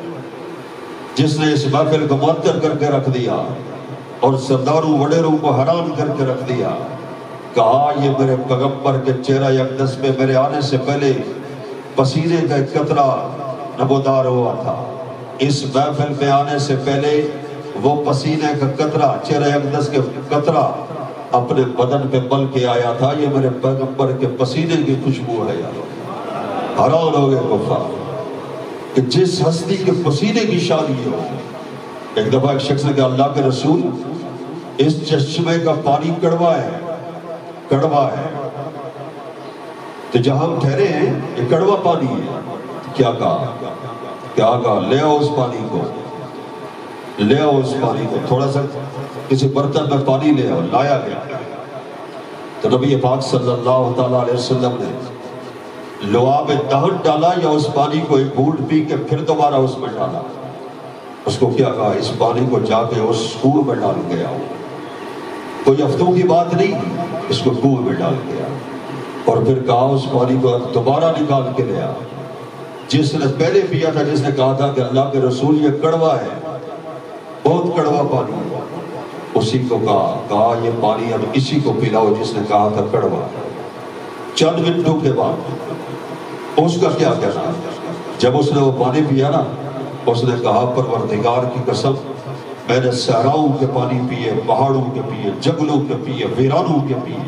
جس نے اس محفل کو معطر کر کے رکھ دیا اور سرداروں وڈیروں کو حیران کر کے رکھ دیا، کہا یہ میرے پیغمبر کے چہرہ اقدس میں میرے آنے سے پہلے پسینے کا ایک قطرہ نمودار ہوا تھا۔ اس محفل میں آنے سے پہلے وہ پسینے کا قطرہ، چہرہ اقدس کے قطرہ اپنے بدن پہ مل کے آیا تھا۔ یہ میرے پیغمبر کے پسینے کی خوشبو ہے یار۔ حیران ہو گئے کفار کہ جس ہستی کے پسینے کی شان یہ ہو۔ ایک دفعہ ایک شخص نے کہا اللہ کے رسول اس چشمے کا پانی کڑوا ہے، کڑوا ہے، تو جہاں ہم ٹھہرے ہیں یہ کڑوا پانی ہے۔ کیا کہا؟ کیا کہا؟ لے آؤ اس پانی کو، لے آؤ اس پانی کو، تھوڑا سا کسی برتن میں پانی لے آؤ۔ لایا گیا تو نبی پاک صلی اللہ تعالیٰ علیہ وسلم نے لعاب دہن ڈالا یا اس پانی کو ایک گھونٹ پی کے پھر دوبارہ اس میں ڈالا۔ اس کو کیا کہا؟ اس پانی کو جا کے اس کنویں میں ڈال کے آؤ۔ کوئی ہفتوں کی بات نہیں، اس کو کنویں میں ڈال کے آؤ۔ اور پھر کہا اس پانی کو دوبارہ نکال کے لے آ۔ جس نے پہلے پیا تھا، جس نے کہا تھا کہ اللہ کے رسول یہ کڑوا ہے، بہت کڑوا پانی ہے، اسی کو کہا یہ پانی اب اسی کو پلاؤ جس نے کہا تھا کڑوا۔ چند منٹوں کے بعد اس کا کیا کہنا؟ جب اس نے وہ پانی پیا نا، اس نے کہا پروردگار کی قسم میں نے صحراؤں کے پانی پیے، پہاڑوں کے پیے، جنگلوں کے پیے، ویرانوں کے پیے،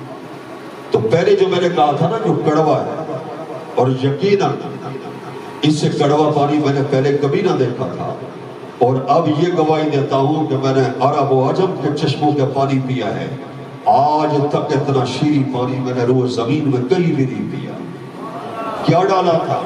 تو پہلے جو میں نے کہا تھا نا جو کڑوا ہے، اور یقیناً اس سے کڑوا پانی میں نے پہلے کبھی نہ دیکھا تھا، اور اب یہ گواہی دیتا ہوں کہ میں نے عرب و عجم کے چشموں کا پانی پیا ہے، آج تک اتنا شیریں پانی میں نے روح زمین میں کہیں بھی نہیں پیا۔ کیا ڈالا تھا؟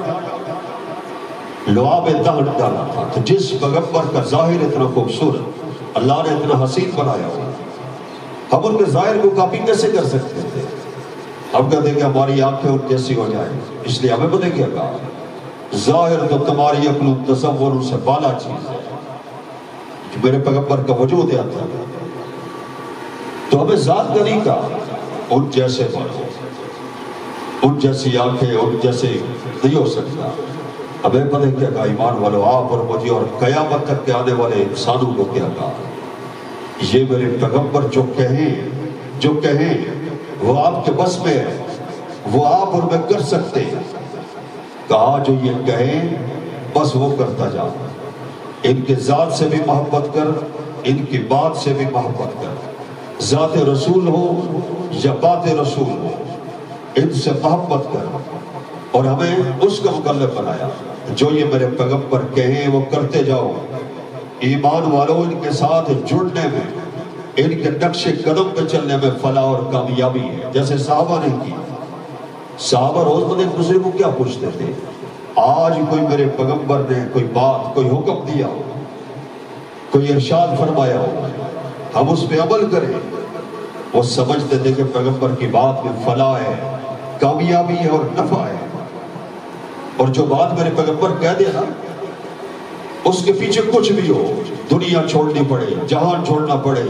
لعاب دہن ڈالا تھا۔ تو جس پیغمبر کا ظاہر اتنا خوبصورت، اللہ نے اتنا حسین بنایا ہوا، ہم ان کے ظاہر کو کاپی کیسے کر سکتے تھے؟ ہم کہتے ہیں کہ ہماری آنکھیں ان جیسی ہو جائیں، اس لیے ہمیں پتہ کیا کہا؟ ظاہر تو تمہاری عقل و تصور سے بالا چیز ہے۔ میرے پیغمبر کا وجود آتا ہے تو ہمیں ذات کا نہیں کہا ان جیسے بنو، ان جیسی آنکھیں، ان جیسے نہیں ہو سکتا۔ ہمیں پتہ کیا کہا؟ ایمان والو آپ اور مجھے اور قیامت تک کے آنے والے انسانوں کو کیا کہا؟ یہ میرے پیغمبر جو کہیں وہ آپ کے بس میں ہے، وہ آپ اور میں کر سکتے ہیں۔ کہا جو یہ کہیں بس وہ کرتا جا، ان کے ذات سے بھی محبت کر، ان کی بات سے بھی محبت کر، ذات رسول ہو یا بات رسول ہو، ان سے محبت کر۔ اور ہمیں اس کا مکلف بنایا جو یہ میرے پیغمبر کہیں وہ کرتے جاؤ۔ ایمان والوں ان کے ساتھ جڑنے میں، ان کے نقش قدم پہ چلنے میں فلاح اور کامیابی ہے، جیسے صحابہ نے کی۔ صحابہ روز مرہ ایک دوسرے کو کیا پوچھتے تھے؟ آج کوئی میرے پیغمبر نے کوئی بات، کوئی حکم دیا ہو، کوئی ارشاد فرمایا ہو، ہم اس پہ عمل کریں۔ وہ سمجھتے تھے کہ پیغمبر کی بات میں فلاح ہے، کامیابی ہے اور نفع ہے۔ اور جو بات میرے پیغمبر کہہ دے نا، اس کے پیچھے کچھ بھی ہو، دنیا چھوڑنی پڑے، جہان چھوڑنا پڑے،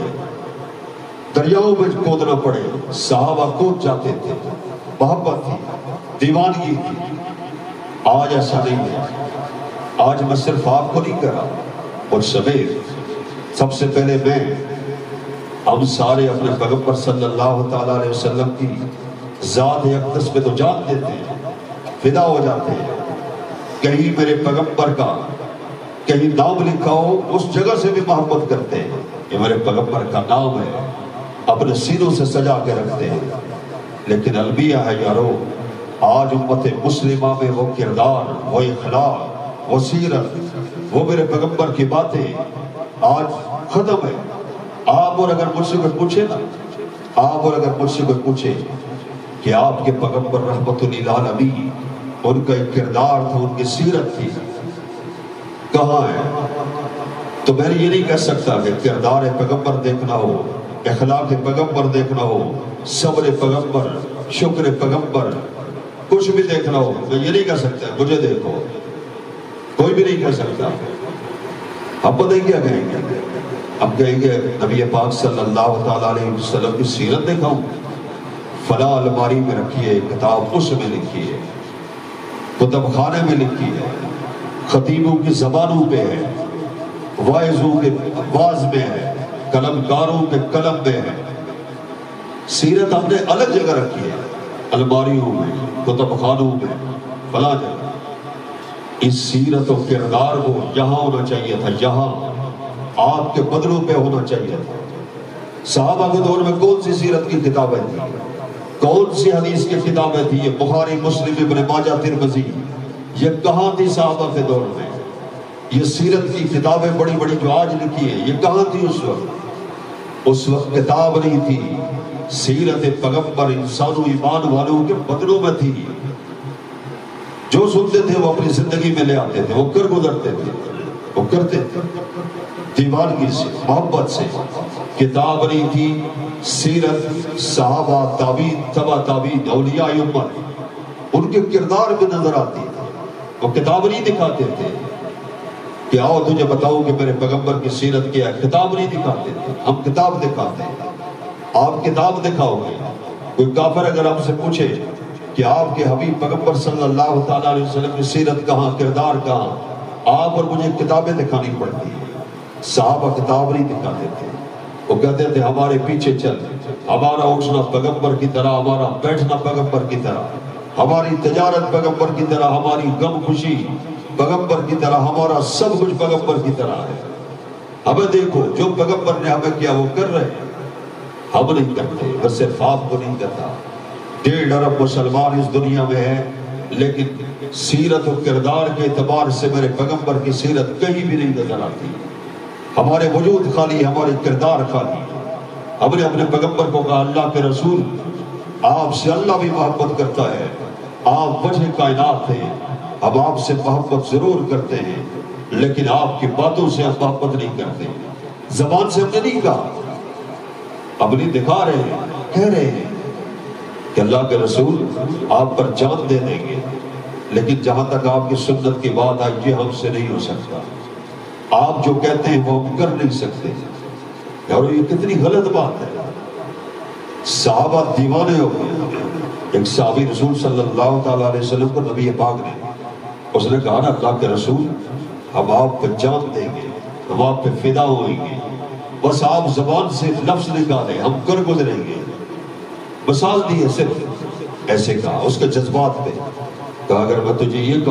دریاؤں میں کودنا پڑے، صحابہ کود جاتے تھے۔ محبت تھی، دیوانگی تھی۔ آج ایسا نہیں ہے۔ آج میں صرف آپ کو نہیں کہہ رہا اور سمیت سب سے پہلے میں، ہم سارے اپنے پیغمبر صلی اللہ تعالیٰ علیہ وسلم کی ذات اقدس پہ تو جان دیتے ہیں، فدا ہو جاتے ہیں۔ کہیں میرے پیغمبر کا کہیں نام لکھا ہو، اس جگہ سے بھی محبت کرتے ہیں، یہ میرے پیغمبر کا نام ہے، اپنے سینوں سے سجا کے رکھتے ہیں۔ لیکن المیہ ہے یارو، آج امت مسلمہ میں وہ کردار، وہ اخلاق، وہ سیرت، وہ میرے پیغمبر کی باتیں آج ختم ہے۔ آپ اور اگر مجھ سے کوئی پوچھے نا، آپ اور اگر مجھ سے کوئی پوچھے کہ آپ کے پیغمبر رحمت للعالمین، ان کا ایک کردار تھا، ان کی سیرت تھی، کہاں ہے؟ تو میں یہ نہیں کہہ سکتا کہ کردار پیغمبر دیکھنا ہو، اخلاق پیغمبر دیکھنا ہو، صبر پیغمبر، شکر پیغمبر، کچھ بھی دیکھنا ہو، میں یہ نہیں کہہ سکتا مجھے دیکھو، کوئی بھی نہیں کہہ سکتا۔ ہم پتہ کیا کہیں گے؟ ہم کہیں گے نبی پاک صلی اللہ تعالیٰ علیہ وسلم کی سیرت دکھاؤں، فلاں الماری میں رکھی ہے کتاب، اس میں لکھی ہے، کتب خانے میں لکھی ہے، خطیبوں کی زبانوں پہ ہے، واعظوں کے آواز میں ہے، قلم کاروں کے قلم میں ہے. سیرت ہم نے الگ جگہ رکھی ہے، الماریوں میں، کتب خانوں میں، فلاں جگہ. اس سیرت و کردار کو یہاں ہونا چاہیے تھا، یہاں آپ کے بدلوں پہ ہونا چاہیے تھا. صحابہ کے دور میں کون سی سیرت کی کتابیں تھیں؟ کون سی حدیث کی کتابیں تھیں؟ یہ بخاری، مسلم، ابن ماجہ، ترمذی، یہ کہاں تھی صحابہ کے دور میں؟ یہ سیرت کی کتابیں بڑی بڑی جو آج لکھی ہیں، یہ کہاں تھی اس وقت؟ اس وقت کتاب نہیں تھی، سیرت پیغمبر انسانوں ایمان والوں کے بدلوں میں تھی. جو سنتے تھے وہ اپنی زندگی میں لے آتے تھے، وہ کر گزرتے تھے، وہ کرتے تھے دیوانگی سے، محبت سے. کتاب نہیں تھی، سیرت صحابہ، تابعین، تبع تابعین، اولیاء امت، ان کے کردار میں نظر آتی. وہ کتاب نہیں دکھاتے تھے کہ آؤ تجھے بتاؤں کہ میرے پیغمبر کی سیرت کیا ہے. کتاب نہیں دکھاتے تھے، ہم کتاب دکھاتے ہیں. آپ کتاب دکھاؤ گے. کوئی کافر اگر ہم سے پوچھے کہ آپ کے حبیب پیغمبر صلی اللہ تعالیٰ علیہ وسلم کی سیرت کہاں، کردار کہاں، آپ اور مجھے کتابیں دکھانی پڑتی ہیں. صحابہ کتاب نہیں دکھاتے تھے، وہ کہتے تھے ہمارے پیچھے چل، ہمارا اٹھنا پیغمبر کی طرح، ہمارا بیٹھنا پیغمبر کی طرح، ہماری تجارت پیغمبر کی طرح، ہماری غم خوشی پیغمبر کی طرح، ہمارا سب کچھ پیغمبر کی طرح ہے. ہمیں دیکھو جو پیغمبر نے ہمیں کیا وہ کر رہے ہیں، ہم نہیں کرتے. بس صرف آپ کو نہیں کرتا. 1.5 ارب مسلمان اس دنیا میں ہے، لیکن سیرت و کردار کے اعتبار سے میرے پیغمبر کی سیرت کہیں بھی نہیں نظر آتی. ہمارے وجود خالی، ہمارے کردار خالی. ہم نے اپنے پیغمبر کو کہا اللہ کے رسول، آپ سے اللہ بھی محبت کرتا ہے، آپ وجہ کائنات ہیں، ہم آپ سے محبت ضرور کرتے ہیں، لیکن آپ کی باتوں سے ہم محبت نہیں کرتے. زبان سے ہم نے نہیں کہا، اب نہیں دکھا رہے ہیں، کہہ رہے ہیں کہ اللہ کے رسول آپ پر جان دے دیں گے، لیکن جہاں تک آپ کی سنت کی بات آئی یہ ہم سے نہیں ہو سکتا. آپ جو کہتے ہیں وہ ہم کر نہیں سکتے. اور یہ کتنی غلط بات ہے. صحابہ دیوانے ہو گئے. ایک صحابی رسول صلی اللہ تعالیٰ علیہ وسلم کو نبی پاک نے، اس نے کہا نا اللہ کے رسول ہم آپ پہ جان دیں گے، ہم آپ پہ فدا ہوئیں گے، بس آپ زبان سے لفظ نکالیں، ہم کر گزریں گے. مثال دی ہے صرف ایسے کہا اس کے جذبات پہ. کہا اگر میں تجھے یہ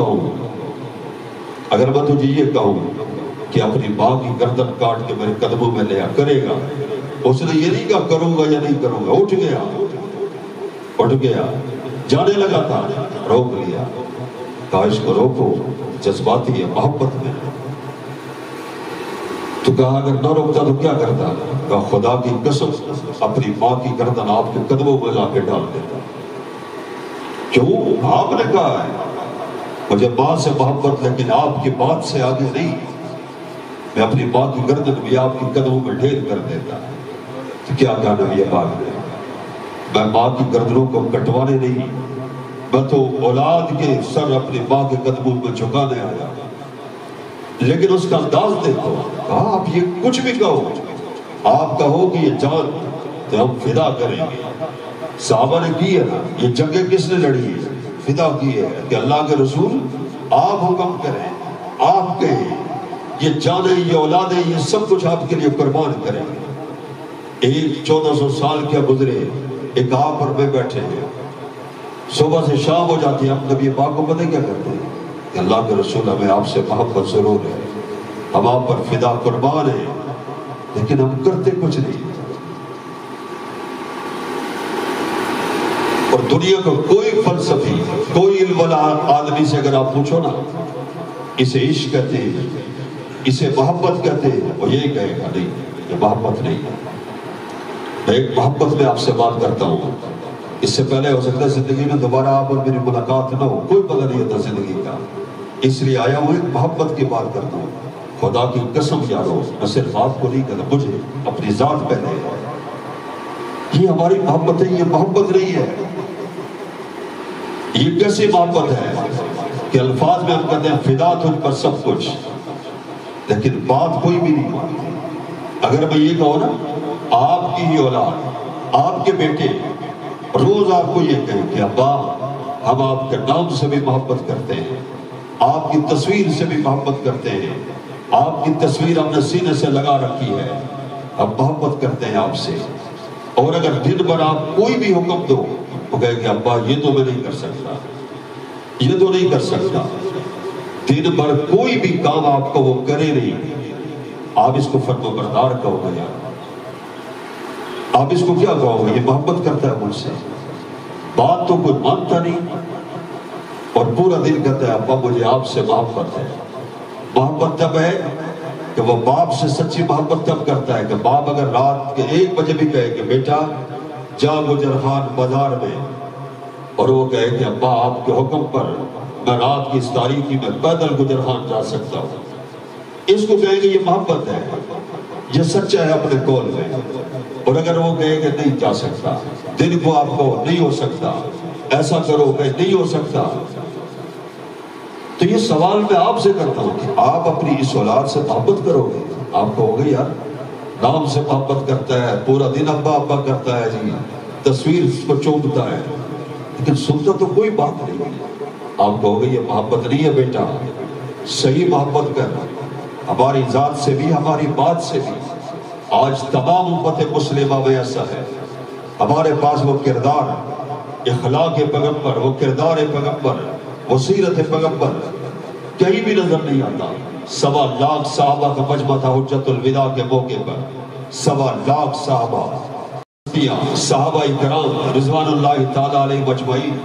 کہوں کہ اپنی ماں کی گردن کاٹ کے میرے قدموں میں لیا کرے گا، اس نے یہ نہیں کہا کروں گا یا نہیں کروں گا. اٹھ گیا جانے لگا تھا، روک لیا. کہا اس کو روکو، جذباتی ہے، محبت میں. تو کہا اگر نہ روکتا تو کیا کرتا؟ کہا خدا کی قسم اپنی ماں کی گردن آپ کے قدموں میں لا کے ڈال دیتا. کیوں؟ آپ نے کہا ہے مجھے ماں سے محبت، لیکن آپ کی بات سے آگے نہیں. میں اپنی ماں کی گردن بھی آپ کی قدموں میں ڈھیر کر دیتا. تو کیا کہا نبی پاک نے؟ میں ماں کی گردنوں کو کٹوانے نہیں، میں تو اولاد کے سر اپنی ماں کے قدموں میں جھکانے آیا. لیکن اس کا انداز دیکھو. کہا آپ یہ کچھ بھی کہو، آپ کہو کہ یہ جان تو ہم فدا کریں گے. صحابہ نے کی ہے نا، یہ جنگیں کس نے لڑی ہے؟ فدا کی ہے کہ اللہ کے رسول آپ حکم کریں، آپ کہیں، یہ جانیں، یہ اولادیں، یہ سب کچھ آپ کے لیے قربان کریں گے. ایک 1400 سال کیا گزرے، ایک آپ پر میں بیٹھے ہیں، صبح سے شام ہو جاتی ہے. ہم نبی پاک کو پتہ کیا کرتے ہیں کہ اللہ کے رسول ہمیں آپ سے محبت ضرور ہے، ہم آپ پر فدا قربان ہیں، لیکن ہم کرتے کچھ نہیں. اور دنیا کا کوئی فلسفی، کوئی علم والا آدمی سے اگر آپ پوچھو نا اسے عشق کہتے ہیں، اسے محبت کہتے ہیں، وہ یہی کہے گا نہیں یہ محبت نہیں ہے. میں ایک محبت میں آپ سے بات کرتا ہوں. اس سے پہلے ہو سکتا ہے زندگی میں دوبارہ آپ اور میری ملاقات نہ ہو، کوئی پتہ نہیں ہوتا زندگی کا، اس لیے آیا ہوں ایک محبت کی بات کرتا ہوں. خدا کی قسم یارو میں صرف آپ کو نہیں کہتا، مجھے اپنی ذات پہ نہیں. یہ ہماری محبت ہے، یہ محبت نہیں ہے. یہ کیسی محبت ہے کہ الفاظ میں ہم کہتے ہیں فدا تجھ پر سب کچھ، لیکن بات کوئی بھی نہیں مانتی۔ اگر میں یہ کہوں نا آپ کی ہی اولاد، آپ کے بیٹے روز آپ کو یہ کہیں کہ ابا ہم آپ کے نام سے بھی محبت کرتے ہیں، آپ کی تصویر سے بھی محبت کرتے ہیں، آپ کی تصویر ہم نے سینے سے لگا رکھی ہے، ہم محبت کرتے ہیں آپ سے، اور اگر دن بھر آپ کوئی بھی حکم دو وہ کہے کہ ابا یہ تو میں نہیں کر سکتا، یہ تو نہیں کر سکتا، دن بھر کوئی بھی کام آپ کو وہ کرے نہیں، آپ اس کو فرما بردار کہو گے یار، آپ اس کو کیا کہو گے؟ یہ محبت کرتا ہے مجھ سے، بات تو کوئی مانتا نہیں اور پورا دن کہتا ہے ابا مجھے آپ سے محبت ہے۔ محبت تب ہے کہ وہ باپ سے سچی محبت تب کرتا ہے کہ باپ اگر رات کے 1 بجے بھی کہے کہ بیٹا جا گجر خان بازار میں، اور وہ کہے کہ ابا آپ کے حکم پر میں رات کی اس تاریکی میں پیدل گجر خان جا سکتا ہوں، اس کو کہیں گے یہ محبت ہے، یہ سچا ہے اپنے قول میں۔ اور اگر وہ کہے کہ نہیں جا سکتا، دن کو آپ کو نہیں ہو سکتا، ایسا کرو کہ نہیں ہو سکتا، تو یہ سوال میں آپ سے کرتا ہوں کہ آپ اپنی اس اولاد سے محبت کرو گے؟ آپ کہو گے یار نام سے محبت کرتا ہے، پورا دن ابا ابا کرتا ہے جی، تصویر اس کو چومتا ہے، لیکن سنتا تو کوئی بات نہیں ہے۔ آپ کہو گے یہ محبت نہیں ہے بیٹا، صحیح محبت کر، ہماری ذات سے بھی ہماری بات سے بھی۔ آج تمام امت مسلمہ میں ایسا ہے، ہمارے پاس وہ کردار اخلاق پیغمبر، وہ کردار پیغمبر، وہ سیرت پیغمبر کہیں بھی نظر نہیں آتا۔ 1.25 لاکھ صحابہ کا مجمع تھا حجت الوداع کے موقع پر، 1.25 لاکھ صحابہ کرام رضوان اللہ تعالیٰ علیہ مجمعین،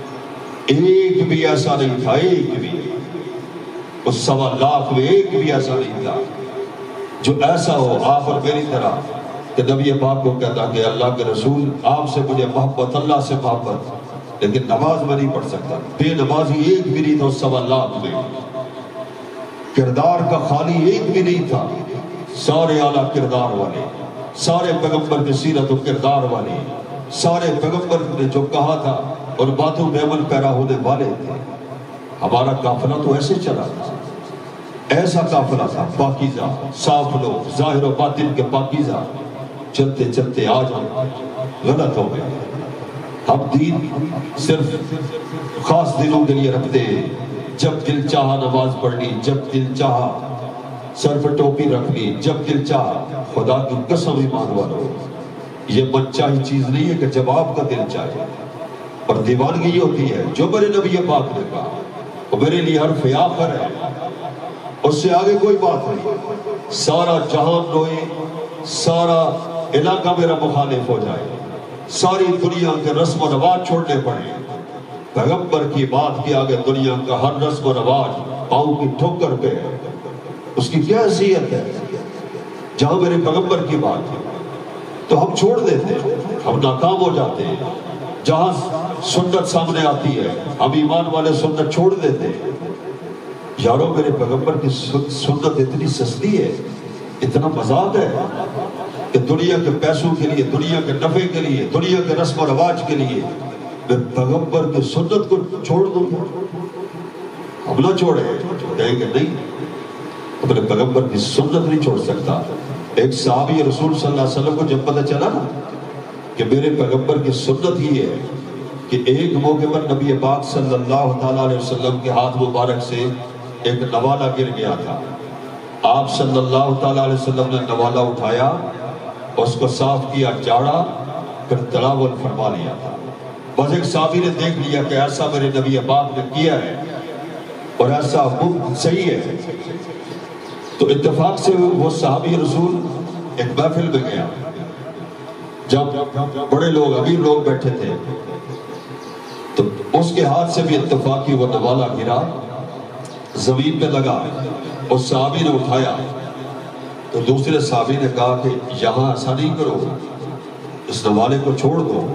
ایک بھی ایسا نہیں تھا، ایک بھی اس 1.25 لاکھ میں ایک بھی ایسا نہیں تھا جو ایسا ہو آپ اور میری طرح کہ نبی پاک کو کہتا کہ اللہ کے رسول آپ سے مجھے محبت، اللہ سے محبت، لیکن نماز میں نہیں پڑھ سکتا۔ بے نمازی ایک بھی نہیں تھا اس 1.25 لاکھ میں، کردار کا خالی ایک بھی نہیں تھا، سارے اعلیٰ کردار والے، سارے پیغمبر کے سیرت و کردار والے، سارے پیغمبر نے جو کہا تھا اور باتوں میں عمل پیرا ہونے والے تھے۔ ہمارا قافلہ تو ایسے چلا تھا، ایسا قافلہ تھا، پاکیزہ، صاف لوگ، ظاہر و باطن کے پاکیزہ، چلتے چلتے آج ہم غلط ہو گئے۔ ہم دین صرف خاص دنوں کے لیے رکھتے ہیں، جب دل چاہا نماز پڑھ لی، جب دل چاہا سر پر ٹوپی رکھ لی، جب دل چاہا۔ خدا کی قسم ایمان والو، یہ من چاہی چیز نہیں ہے کہ جب آپ کا دل چاہے، اور دیوانگی یہ ہوتی ہے جو میرے نبی پاک نے کہا وہ میرے لیے حرف آخر ہے، اس سے آگے کوئی بات نہیں۔ سارا جہان روئے، سارا علاقہ میرا مخالف ہو جائے، ساری دنیا کے رسم و رواج چھوڑنے پڑے، پیغمبر کی بات کے آگے دنیا کا ہر رسم و رواج پاؤں کی ٹھوکر پہ ہے، اس کی کیا حیثیت ہے؟ جہاں میرے پیغمبر کی بات ہے تو ہم چھوڑ دیتے ہیں، ہم ناکام ہو جاتے ہیں۔ جہاں سنت سامنے آتی ہے ہم ایمان والے سنت چھوڑ دیتے ہیں۔ یارو میرے پیغمبر کی سنت اتنی سستی ہے، اتنا مذاق ہے کہ دنیا کے پیسوں کے لیے، دنیا کے نفع کے لیے، دنیا کے رسم و رواج کے لیے میں پیغمبر کی سنت کو چھوڑ دوں گا؟ ہم نہ چھوڑے، کہیں گے نہیں، اپنے پیغمبر کی سنت نہیں چھوڑ سکتا۔ ایک صحابی رسول صلی اللہ علیہ وسلم کو جب پتہ چلا نا کہ میرے پیغمبر کی سنت ہی ہے کہ ایک موقع پر نبی پاک صلی اللہ تعالیٰ علیہ وسلم کے ہاتھ مبارک سے ایک نوالہ گر گیا تھا، آپ صلی اللہ تعالیٰ علیہ وسلم نے نوالہ اٹھایا، اس کو صاف کیا، جاڑا، پھر تناول فرما لیا تھا۔ بس ایک صحابی نے دیکھ لیا کہ ایسا میرے نبی پاک نے کیا ہے اور ایسا صحیح ہے، تو اتفاق سے وہ صحابی رسول ایک محفل میں گیا، جب بڑے لوگ، امیر لوگ بیٹھے تھے، تو اس کے ہاتھ سے بھی اتفاقی وہ نوالہ گرا، زمین پہ لگا، اس صحابی نے اٹھایا تو دوسرے صحابی نے کہا کہ یہاں ایسا نہیں کرو، اس نوالے کو چھوڑ دو،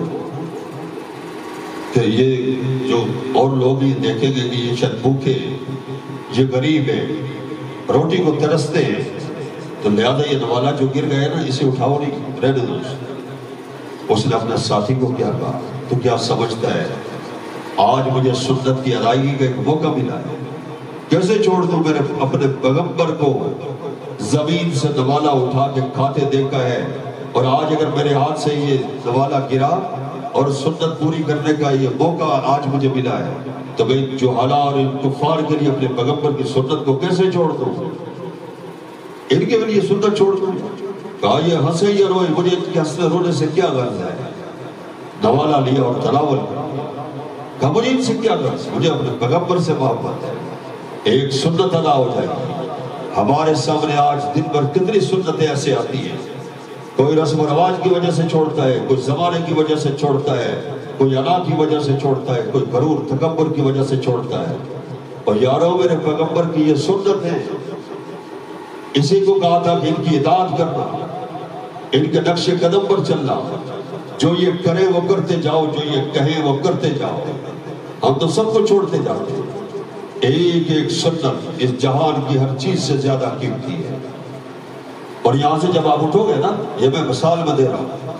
کہ یہ جو اور لوگ یہ دیکھیں گے کہ یہ شاید بھوکے، یہ غریب ہے، روٹی کو ترستے ہیں، تو لہذا یہ نوالہ جو گر گئے نا اسے اٹھاؤ نہیں، رہنے دو۔ اس نے اپنے ساتھی کو کیا کہا، تو کیا سمجھتا ہے آج مجھے سنت کی ادائیگی کا ایک موقع ملا ہے، کیسے چھوڑ دوں میرے اپنے پیغمبر کو زمین سے نوالا اٹھا کے کھاتے دیکھا ہے، اور آج اگر میرے ہاتھ سے یہ نوالا گرا اور سنت پوری کرنے کا یہ موقع آج مجھے ملا ہے، تو میں جو حالات ان کفار کے لیے اپنے پیغمبر کی سنت کو کیسے چھوڑ دوں؟ ان کے لیے سنت چھوڑ دوں؟ کہا یہ ہنسے یا روئے، مجھے ان کے ہنسنے رونے سے کیا غرض ہے؟ نوالا لیا اور تناول کہا مجھے ان سے کیا غرض، مجھے اپنے پیغمبر سے محبت ہے۔ ایک سنت ادا ہو جائے گی۔ ہمارے سامنے آج دن بھر کتنی سنتیں ایسے آتی ہیں، کوئی رسم و رواج کی وجہ سے چھوڑتا ہے، کوئی زمانے کی وجہ سے چھوڑتا ہے، کوئی انا کی وجہ سے چھوڑتا ہے، کوئی غرور تکبر کی وجہ سے چھوڑتا ہے۔ اور یارو میرے پیغمبر کی یہ سنت ہے، اسی کو کہا تھا کہ ان کی اطاعت کرنا، ان کے نقش قدم پر چلنا، جو یہ کرے وہ کرتے جاؤ، جو یہ کہیں وہ کرتے جاؤ۔ ہم تو سب کو چھوڑتے جاتے ہیں۔ ایک ایک سنت اس جہان کی ہر چیز سے زیادہ قیمتی ہے۔ اور یہاں سے جب آپ اٹھو گے نا، یہ میں مثال میں دے رہا ہوں،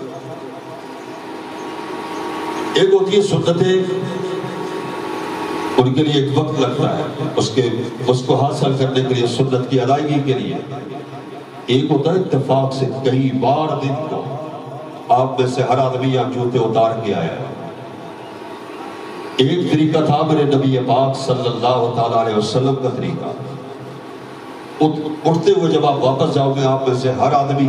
ایک ہوتی ہے سنتیں، ان کے لیے ایک وقت لگتا ہے اس کو حاصل کرنے کے لیے، سنت کی ادائیگی کے لیے۔ ایک ہوتا ہے اتفاق سے کئی بار دن کو آپ میں سے ہر آدمی یہاں جوتے اتار کے آیا ہے۔ ایک طریقہ تھا میرے نبی پاک صلی اللہ تعالیٰ علیہ وسلم کا طریقہ، اٹھتے ہوئے جب آپ واپس جاؤ گے آپ میں سے ہر آدمی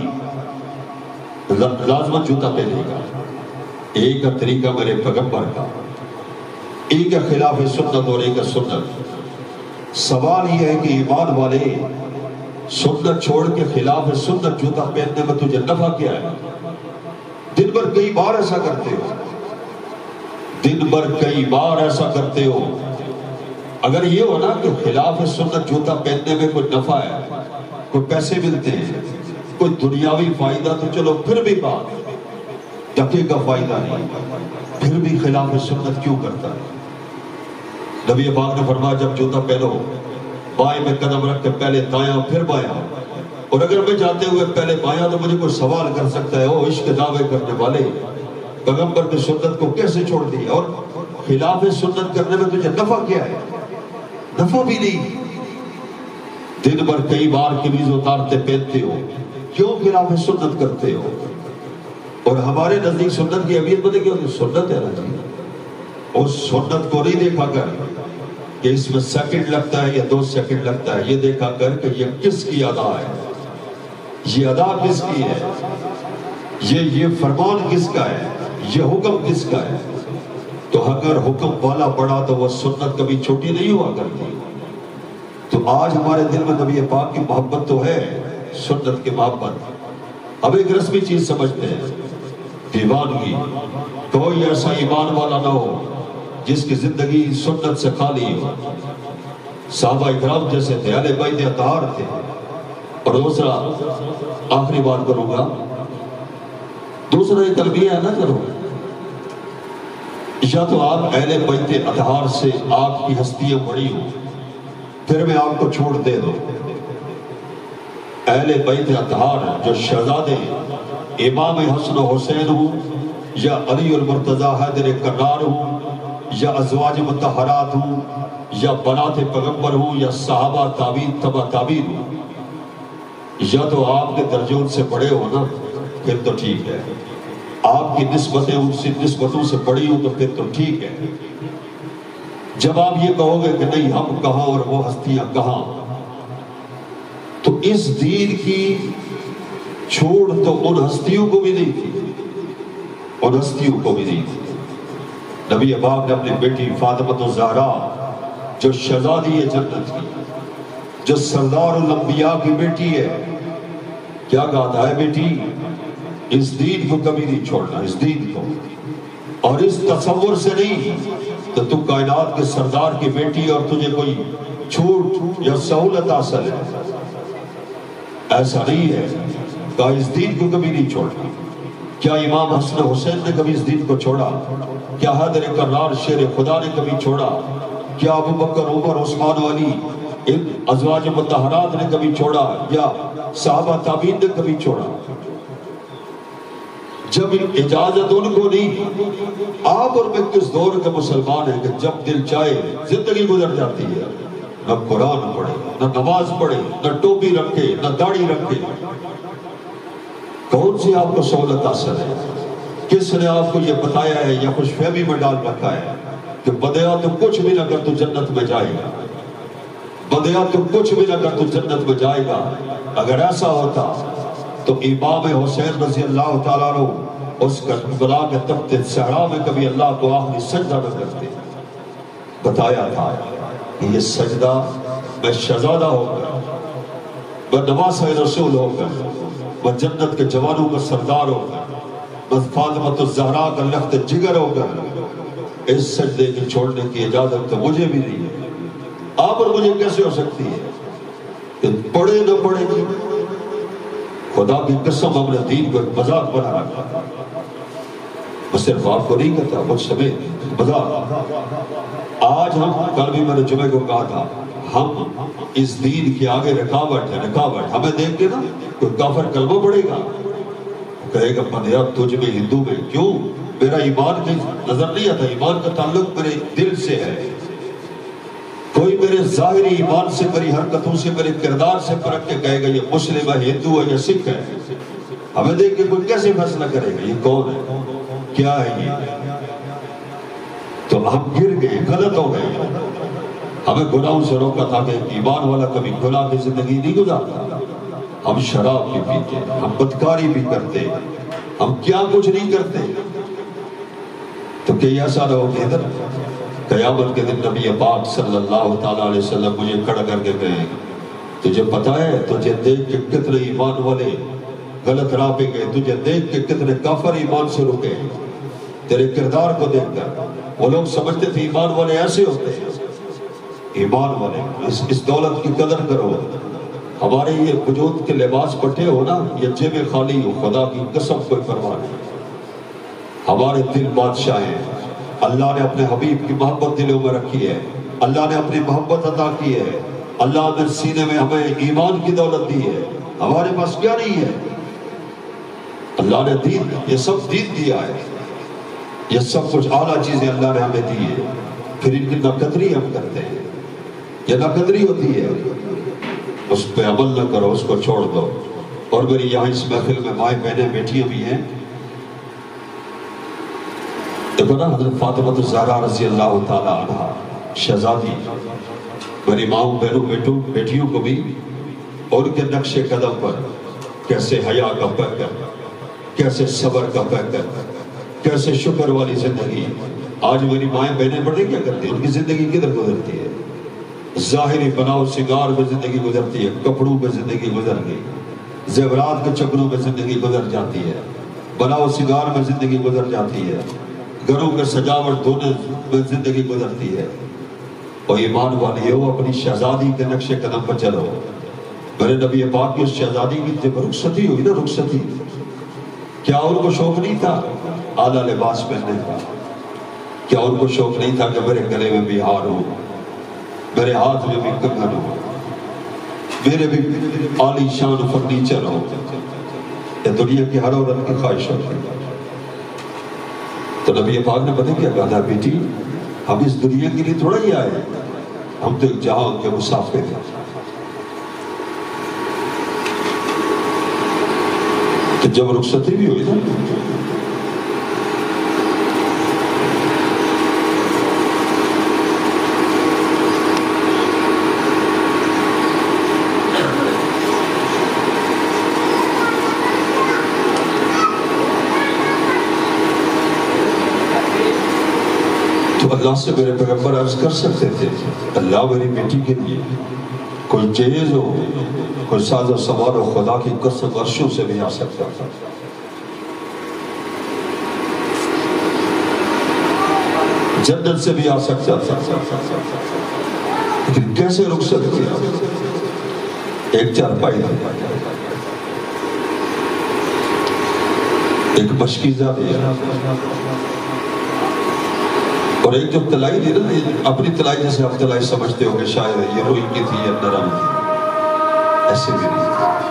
لازمت جوتا پہنے گا۔ ایک کا طریقہ میرے پیغمبر کا، ایک کا خلاف سنت اور ایک کا سنت۔ سوال یہ ہے کہ ایمان والے، سنت چھوڑ کے خلاف سنت جوتا پہننے میں تجھے نفع کیا ہے؟ دن بھر کئی بار ایسا کرتے ہو، دن بھر کئی بار ایسا کرتے ہو۔ اگر یہ ہو نا کہ خلاف سنت جوتا پہننے میں کوئی نفع ہے، کوئی پیسے ملتے ہیں، کوئی دنیاوی فائدہ، تو چلو پھر بھی بات، ٹکے کا فائدہ نہیں، پھر بھی خلاف سنت کیوں کرتا ہے؟ نبی پاک نے فرمایا جب جوتا پہنو، بائیں میں قدم رکھ کے پہلے دایاں پھر بایاں، اور اگر میں جاتے ہوئے پہلے بایاں تو مجھے کوئی سوال کر سکتا ہے، او عشق دعوے کرنے والے، پیغمبر کی سنت کو کیسے چھوڑ دی؟ اور خلاف سنت کرنے میں تجھے نفع کیا ہے؟ نفع بھی نہیں۔ دن بھر کئی بار قمیض اتارتے پہنتے ہو، کیوں خلاف سنت کرتے ہو؟ اور ہمارے نزدیک سنت کی اہمیت بنے گی، سنت ہے نا جی، اس سنت کو نہیں دیکھا کر کہ اس میں سیکنڈ لگتا ہے یا 2 سیکنڈ لگتا ہے، یہ دیکھا کر کہ یہ کس کی ادا ہے، یہ ادا کس کی ہے، یہ فرمان کس کا ہے، یہ حکم کس کا ہے۔ تو اگر حکم والا پڑا تو وہ سنت کبھی چھوٹی نہیں ہوا کرتی۔ تو آج ہمارے دل میں نبی پاک کی محبت تو ہے، سنت کی محبت۔ اب ایک رسمی چیز سمجھتے ہیں، دیوانگی۔ کوئی ایسا ایمان والا نہ ہو جس کی زندگی سنت سے خالی ہو۔ صحابہ اکرام جیسے تھے، اہل بیت اطہار تھے۔ اور دوسرا، آخری بات کروں گا، دوسرا یہ تلبیہ ہے نہ کرو، یا تو آپ اہل بیت اطہار سے آپ کی ہستیاں بڑی ہوں، پھر میں آپ کو چھوڑ دے دوں۔ اہل بیت اطہار جو شہزادے امام حسن و حسین ہوں، یا علی المرتضی حیدر کرار ہوں، یا ازواج مطہرات ہوں، یا بنات پیغمبر ہوں، یا صحابہ تابعین تبع تابعین ہوں، یا تو آپ کے درجوں سے بڑے ہو نا، پھر تو ٹھیک ہے۔ آپ کی نسبتیں ان سے نسبتوں سے بڑی ہوں تو پھر تو ٹھیک ہے۔ جب آپ یہ کہو گے کہ نہیں ہم کہاں اور وہ ہستیاں کہاں، تو اس دین کی چھوڑ تو ان ہستیوں کو بھی نہیں تھی، ان ہستیوں کو بھی نہیں تھی۔ نبی پاک نے اپنی بیٹی فاطمہ الزہرا جو شہزادی جنت کی، جو سردار الانبیاء کی بیٹی ہے، کیا کہا تھا؟ ہے بیٹی، اس دین کو کبھی نہیں چھوڑنا، اس دین کو، اور اس تصور سے نہیں تو تم کائنات کے سردار کی بیٹی اور تجھے کوئی چھوٹ یا سہولت حاصل ہے، ایسا نہیں ہے۔ کہا اس دین کو کبھی نہیں چھوڑنا۔ کیا امام حسن حسین نے کبھی اس دین کو چھوڑا؟ کیا حیدر کرار شیر خدا نے کبھی چھوڑا؟ کیا ابو بکر عمر عثمان و علی ان ازواج مطہرات نے کبھی چھوڑا؟ یا صحابہ تابعین نے کبھی چھوڑا؟ جب اجازت ان کو نہیں، آپ اور میں کس دور کے مسلمان ہیں کہ جب دل چاہے زندگی گزر جاتی ہے، نہ قرآن پڑھے، نہ نماز پڑھے، نہ ٹوپی رکھے، نہ داڑھی رکھے، کون سی آپ کو سہولت حاصل ہے؟ کس نے آپ کو یہ بتایا ہے یا خوش فہمی میں ڈال رکھا ہے کہ بدیا تو کچھ بھی نہ کر تو جنت میں جائے گا، بدیا تو کچھ بھی نہ کر تو جنت میں جائے گا؟ اگر ایسا ہوتا تو امام حسین رضی اللہ تعالیٰ عنہ اس کربلا کے تخت صحرا میں کبھی اللہ کو آخری سجدہ نہ کرتے۔ بتایا تھا کہ یہ سجدہ میں شہزادہ ہو کر، میں نواسہ رسول ہو کر، میں جنت کے جوانوں کا سردار ہو کر، میں فاطمہ الزہرا کا لخت جگر ہو کر اس سجدے کی چھوڑنے کی اجازت تو مجھے بھی نہیں ہے۔ آپ اور مجھے کیسے ہو سکتی ہے کہ پڑھے نہ پڑھے گی؟ خدا کی قسم ہم نے دین کو ایک مذاق بنا رکھا۔ میں صرف آپ کو نہیں کہتا، مجھ سمیت مذاق۔ آج ہم، کل بھی میں نے جمعے کو کہا تھا، ہم اس دین کی آگے رکاوٹ ہے، رکاوٹ۔ ہمیں دیکھ کے نا کوئی کافر کلمہ پڑھے گا، کہے گا بندیا تجھ میں ہندو میں، کیوں؟ میرا ایمان کی نظر نہیں آتا، ایمان کا تعلق میرے دل سے ہے۔ کوئی میرے ظاہری ایمان سے، میری حرکتوں سے، میرے کردار سے پرکھ کے کہے گا یہ مسلم ہے، ہندو ہے یا سکھ ہے۔ ہمیں دیکھ کے کوئی کیسے فیصلہ کرے گا یہ کون ہے، کیا ہے یہ؟ تو ہم گر گئے، غلط ہو گئے۔ ہمیں گناہوں سے روکا تھا کہ ایمان والا کبھی گناہ کی زندگی نہیں گزارتا۔ ہم شراب بھی پیتے، ہم بدکاری بھی کرتے، ہم کیا کچھ نہیں کرتے۔ تو کہ ایسا نہ ہو کہ ادھر قیامت کے دن نبی پاک صلی اللہ تعالیٰ علیہ وسلم مجھے کھڑا کر کے کہیں تجھے پتا ہے، تجھے دیکھ کے کتنے ایمان والے غلط راہ پہ گئے، تجھے دیکھ کے کتنے کافر ایمان سے رکے، تیرے کردار کو دیکھ کر۔ وہ لوگ سمجھتے تھے ایمان والے ایسے ہوتے ہیں۔ ایمان والے اس دولت کی قدر کرو۔ ہمارے یہ وجود کے لباس پٹے ہو نا، یہ جیبیں خالی ہو، خدا کی قسم کوئی پرواہ نہیں۔ ہمارے دل بادشاہ ہیں، اللہ نے اپنے حبیب کی محبت دلوں میں رکھی ہے، اللہ نے اپنی محبت عطا کی ہے، اللہ نے سینے میں ہمیں ایمان کی دولت دی ہے۔ ہمارے پاس کیا نہیں ہے؟ اللہ نے دین، یہ سب دین دیا ہے، یہ سب کچھ اعلیٰ چیزیں اللہ نے ہمیں دی ہے۔ پھر ان کی ناقدری ہم کرتے ہیں، یہ ناقدری ہوتی ہے۔ اس پہ عمل نہ کرو، اس کو چھوڑ دو۔ اور میری یہاں اس محفل میں مائیں بہنیں بیٹیاں بھی ہیں۔ دیکھو نا حضرت فاطمہ الزہرا رضی اللہ تعالیٰ عنہ شہزادی، میری ماؤں بہنوں بیٹیوں کو بھی اور کے نقش قدم پر کیسے حیا کا پیکر، کیسے صبر کا پیکر، کیسے شکر والی زندگی۔ آج میری مائیں بہنیں بڑے کیا کرتی ہیں؟ ان کی زندگی کدھر گزرتی ہے؟ ظاہری بناؤ سنگار میں زندگی گزرتی ہے، کپڑوں میں زندگی گزر گئی، زیورات کے چکروں میں زندگی گزر جاتی ہے، بناؤ سنگار میں زندگی گزر جاتی ہے، گھروں کے سجاوٹ دھونے میں زندگی گزرتی ہے۔ اور ایمان والی ہو، اپنی شہزادی کے نقش قدم پر چلو۔ میرے نبی پاک کی اس شہزادی کی جب رخصتی ہوئی نا، رخصتی، کیا ان کو شوق نہیں تھا اعلیٰ لباس پہننے کا؟ کیا ان کو شوق نہیں تھا کہ میرے گلے میں بھی ہار ہو، میرے ہاتھ میں بھی کنگن ہو، میرے بھی عالی شان فرنیچر ہو؟ یہ دنیا کی ہر عورت کی خواہش ہوتی ہے۔ تو نبی پاک نے پتہ کیا کہا تھا، بیٹی ہم اس دنیا کے لیے تھوڑا ہی آئے، ہم تو ایک جہان کے مسافر ہیں۔ تو جب رخصتی بھی ہوئی نا، اللہ سے میرے پیغمبر عرض کر سکتے تھے، اللہ میری بیٹی کے لیے کوئی جہیز ہو، کوئی ساز و سامان ہو، خدا کی قسم عرشوں سے بھی آ سکتا تھا، جنت سے بھی آ سکتا تھا، لیکن کیسے رخصت کیا؟ ایک چارپائی دیا، ایک مشکیزہ دیا، اور ایک جو تلائی دی نا، اپنی تلائی جیسے آپ تلائی سمجھتے ہو کہ شاید یہ روئی کی تھی یا نرم تھی، ایسے بھی نہیں۔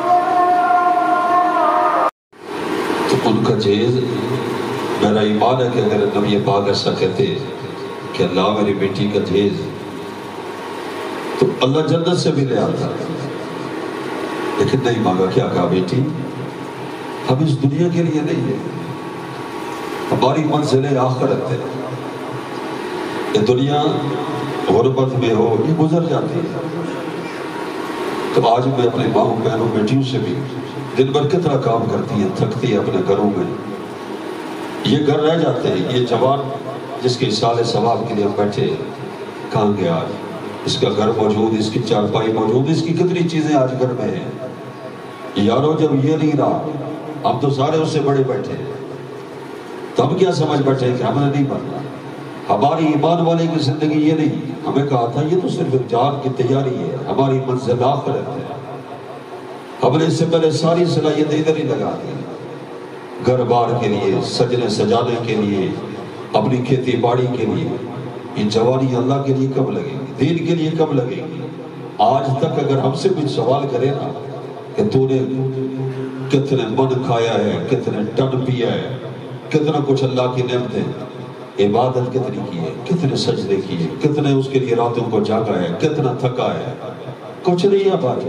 تو ان کا جہیز، میرا ایمان ہے کہ اگر نبی پاک ایسا کہتے کہ اللہ میری بیٹی کا جہیز، تو اللہ جنت سے بھی لے آتا ہے، لیکن نہیں مانگا. کیا کہا بیٹی ہم اس دنیا کے لیے نہیں ہے، ہماری منزل آخرت ہے. یہ دنیا غربت میں ہو یہ گزر جاتی ہے. تو آج میں اپنے ماؤں بہنوں بیٹیوں سے بھی دن بھر کتنا کام کرتی ہیں، تھکتی ہے اپنے گھروں میں، یہ گھر رہ جاتے ہیں. یہ جوان جس کے اصالِ ثواب کے لیے ہم بیٹھے کہاں گیا؟ اس کا گھر موجود، اس کی چارپائی موجود، اس کی کتنی چیزیں آج گھر میں ہیں. یارو جب یہ نہیں رہا ہم تو سارے اس سے بڑے بیٹھے ہیں، تو ہم کیا سمجھ بیٹھے کہ ہمیں نہیں بننا. ہماری ایمان والے کی زندگی یہ نہیں. ہمیں کہا تھا یہ تو صرف جان کی تیاری ہے، ہماری منزل آخرت ہے. ہم نے اس سے پہلے ساری صلاحیتیں ادھر ہی لگا دی، گھر بار کے لیے، سجنے سجانے کے لیے، اپنی کھیتی باڑی کے لیے. یہ جوانی اللہ کے لیے کب لگے گی؟ دین کے لیے کب لگے گی؟ آج تک اگر ہم سے کچھ سوال کرے نا کہ تو نے کتنے من کھایا ہے، کتنے ٹن پیا ہے، کتنا کچھ اللہ کی نعمتیں، عبادت کتنی کی ہے، کتنے سجدے کیے، کتنے اس کے لیے راتوں کو جاگا ہے، کتنا تھکا ہے، کچھ نہیں ہے بات.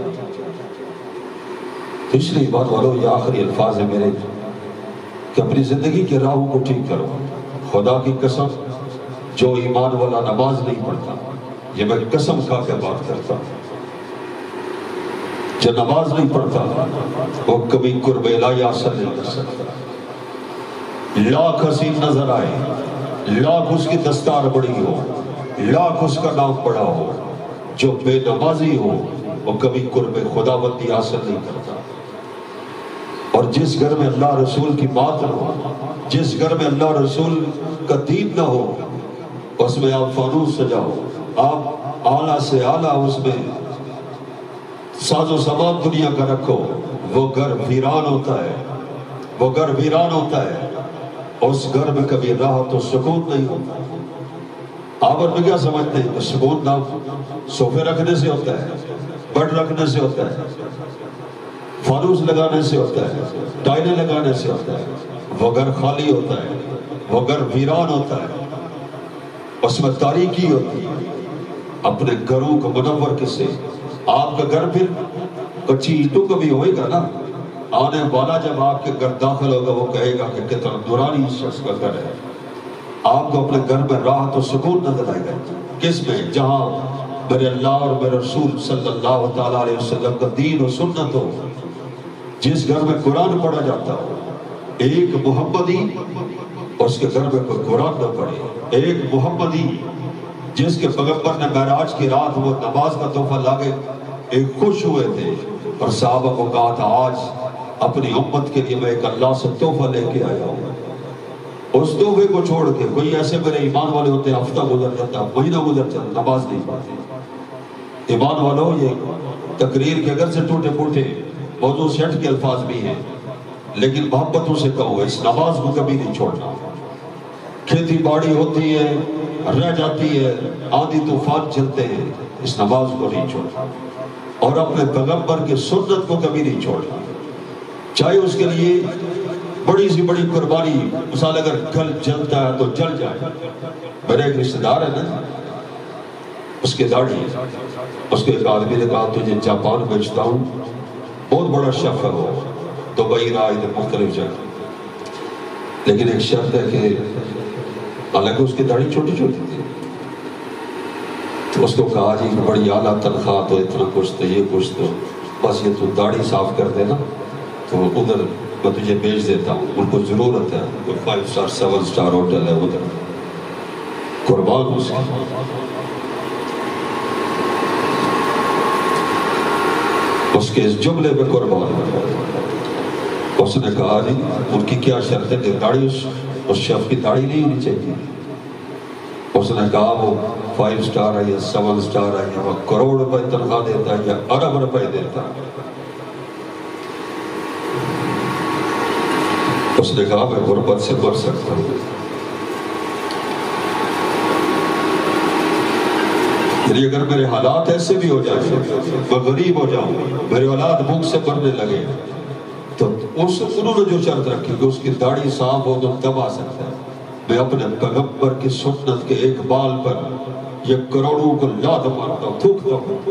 تو اس لیے بات والو یہ آخری الفاظ ہے میرے کہ اپنی زندگی کے راہوں کو ٹھیک کرو. خدا کی قسم جو ایمان والا نماز نہیں پڑھتا، یہ میں قسم کھا کے بات کرتا ہوں، جو نماز نہیں پڑھتا وہ کبھی قرب الہی حاصل نہیں کر سکتا. لاکھ حسین نظر آئے، لاکھ اس کی دستار بڑی ہو، لاکھ اس کا نام بڑا ہو، جو بے نمازی ہو وہ کبھی قرب خدا بندی حاصل نہیں کرتا. اور جس گھر میں اللہ رسول کی بات نہ ہو، جس گھر میں اللہ رسول کا دین نہ ہو، اس میں آپ فانوس سجاؤ، آپ اعلیٰ سے اعلیٰ اس میں ساز و سامان دنیا کا رکھو، وہ گھر ویران ہوتا ہے، وہ گھر ویران ہوتا ہے. اس گھر میں کبھی راحت و سکون نہیں ہوتا. آپ اور میں کیا سمجھتے ہیں کہ سکون نہ صوفے رکھنے سے ہوتا ہے، بیڈ رکھنے سے ہوتا ہے، فانوس لگانے سے ہوتا ہے، ٹائلیں لگانے سے ہوتا ہے. وہ گھر خالی ہوتا ہے، وہ گھر ویران ہوتا ہے، اس میں تاریکی ہوتی ہے. اپنے گھروں کو منور کس سے؟ آپ کا گھر پھر کچی اینٹوں کا بھی ہوئے گا نا. آنے والا جب آپ کے گھر داخل ہوگا وہ کہے گا کہ کتنا نورانی شخص کا گھر ہے. آپ کو اپنے گھر میں راحت و سکون نظر آئے گا. کس میں؟ جہاں میرے اللہ اور میرے رسول صلی اللہ تعالیٰ علیہ وسلم کا دین و سنت ہو، جس گھر میں قرآن پڑھا جاتا ہو. ایک محمدی اس کے گھر میں کوئی قرآن نہ پڑھے، ایک محمدی جس کے پیغمبر نے معراج کی رات وہ نماز کا تحفہ لاگے ایک خوش ہوئے تھے اور صحابہ کو کہا تھا آج اپنی امت کے لیے میں ایک اللہ سے تحفہ لے کے آیا ہوں. اس تحفے کو چھوڑ کے کوئی ایسے میرے ایمان والے ہوتے ہیں ہفتہ گزر جاتا، مہینہ گزر جاتا، نماز نہیں پڑھتے. ایمان والوں یہ تقریر کے اگر سے ٹوٹے پھوٹے موضوع سیٹ کے الفاظ بھی ہیں، لیکن محبتوں سے کہو اس نماز کو کبھی نہیں چھوڑنا. کھیتی باڑی ہوتی ہے، رہ جاتی ہے، آندھی طوفان چلتے ہیں، اس نماز کو نہیں چھوڑنا. اور اپنے پیغمبر کے سنت کو کبھی نہیں چھوڑنا، چاہے اس کے لیے بڑی سی بڑی قربانی. مثال اگر گل جلتا ہے تو جل جائے. میرے ایک رشتہ دار ہے نا، اس کے داڑھی، اس کے ایک آدمی نے کہا تجھے جاپان بھیجتا ہوں، بہت بڑا شیف ہے وہ، دبئی رہا ادھر مختلف جگہ، لیکن ایک شرط ہے کہ حالانکہ اس کی داڑھی چھوٹی چھوٹی تھی، تو اس کو کہا جی بڑی اعلیٰ تنخواہ تو اتنا کچھ تو یہ کچھ تو بس یہ تو داڑھی صاف کر دینا تو ادھر میں تجھے بھیج دیتا ہوں. ان کو ضرورت ہے، کوئی 5 سٹار 7 سٹار ہوٹل ہے ادھر. قربان اس کے اس جملے میں قربان. اس نے کہا جی ان کی کیا شرط ہے کہ داڑھی اس شیف کی داڑھی نہیں ہونی چاہیے. اس نے کہا وہ 5 سٹار ہے یا 7 سٹار ہے یا وہ کروڑ روپے تنخواہ دیتا ہے یا ارب روپے دیتا ہے. اس نے کہا میں غربت سے مر سکتا ہوں. یعنی اگر میرے حالات ایسے بھی ہو جائیں، میں غریب ہو جاؤں، میرے اولاد بھوک سے مرنے لگے، تو انہوں نے جو شرط رکھی کہ اس کی داڑھی صاف ہو تو تب آ سکتا ہے. میں اپنے پیغمبر کی سنت کے ایک بال پر یہ کروڑوں کو لاد مارتا ہوں، تھوکتا ہوں۔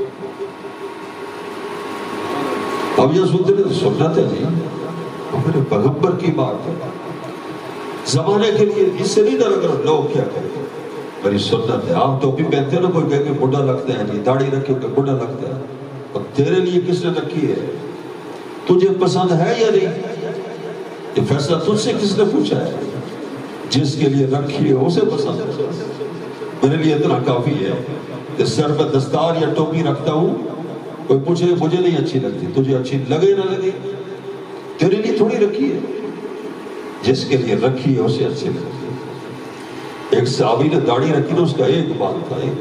اب یہ سنت ہے جی، میرے پیغمبر کی بات ہے، زمانے کے لیے اس سے نہیں ڈر کر لوگ کیا کہیں، میری سنت ہے۔ آپ ٹوپی پہنتے ہیں نا، کوئی کہے کہ بڈھا لگتا ہے جی، داڑھی رکھے کہ بڈھا لگتا ہے، اور تیرے لیے کس نے رکھی ہے؟ تجھے پسند ہے یا نہیں؟ یہ فیصلہ تجھ سے کس نے پوچھا ہے؟ جس کے لیے رکھی ہے اسے پسند ہے۔ میرے لیے اتنا کافی ہے کہ سر پر دستار یا ٹوپی رکھتا ہوں، کوئی پوچھے مجھے نہیں اچھی لگتی، تجھے اچھی لگے نہ لگے، تیرے لیے تھوڑی رکھی ہے، جس کے لیے رکھی ہے اسے اچھی لگتی ہے۔ ایک صحابی نے داڑھی رکھی نا، اس کا ایک بال تھا، ایک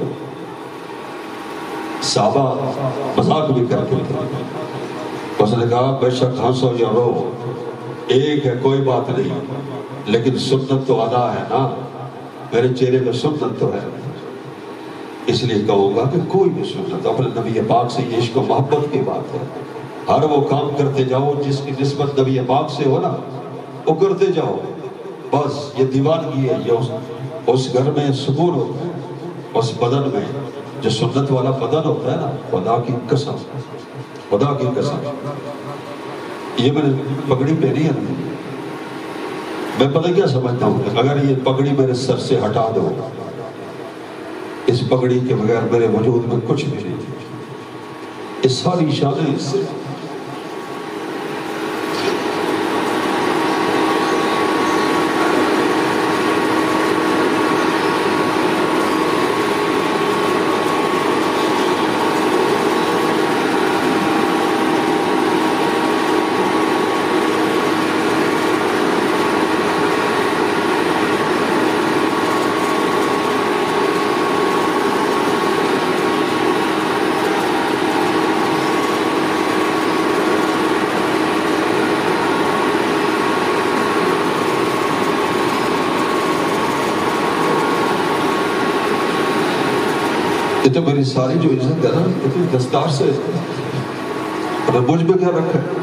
صحابہ مذاق بھی کرتے تھے، اس نے کہا بے شک ہنسو یا رو، ایک ہے کوئی بات نہیں، لیکن سنت تو ادا ہے نا، میرے چہرے میں سنت تو ہے، اس لیے کہوں گا کہ کوئی بھی سنت اپنے نبی پاک سے، یہ عشق و محبت کی بات ہے، ہر وہ کام کرتے جاؤ جس کی نسبت نبی پاک سے ہو نا، وہ کرتے جاؤ، بس یہ دیوانگی ہے، یہ اس گھر میں سکون ہوتا ہے، اس بدن میں جو سنت والا بدن ہوتا ہے نا، خدا کی قسم، خدا کی قسم، یہ میں نے پگڑی پہنی ہے نا، میں پتہ کیا سمجھتا ہوں کہ اگر یہ پگڑی میرے سر سے ہٹا دو، اس پگڑی کے بغیر میرے وجود میں کچھ بھی نہیں، اس ساری شانیں اس سے۔ یہ تو میری ساری جو عزت ہے نا، اتنی دستار سے، اور مجھ میں کیا رکھا ہے؟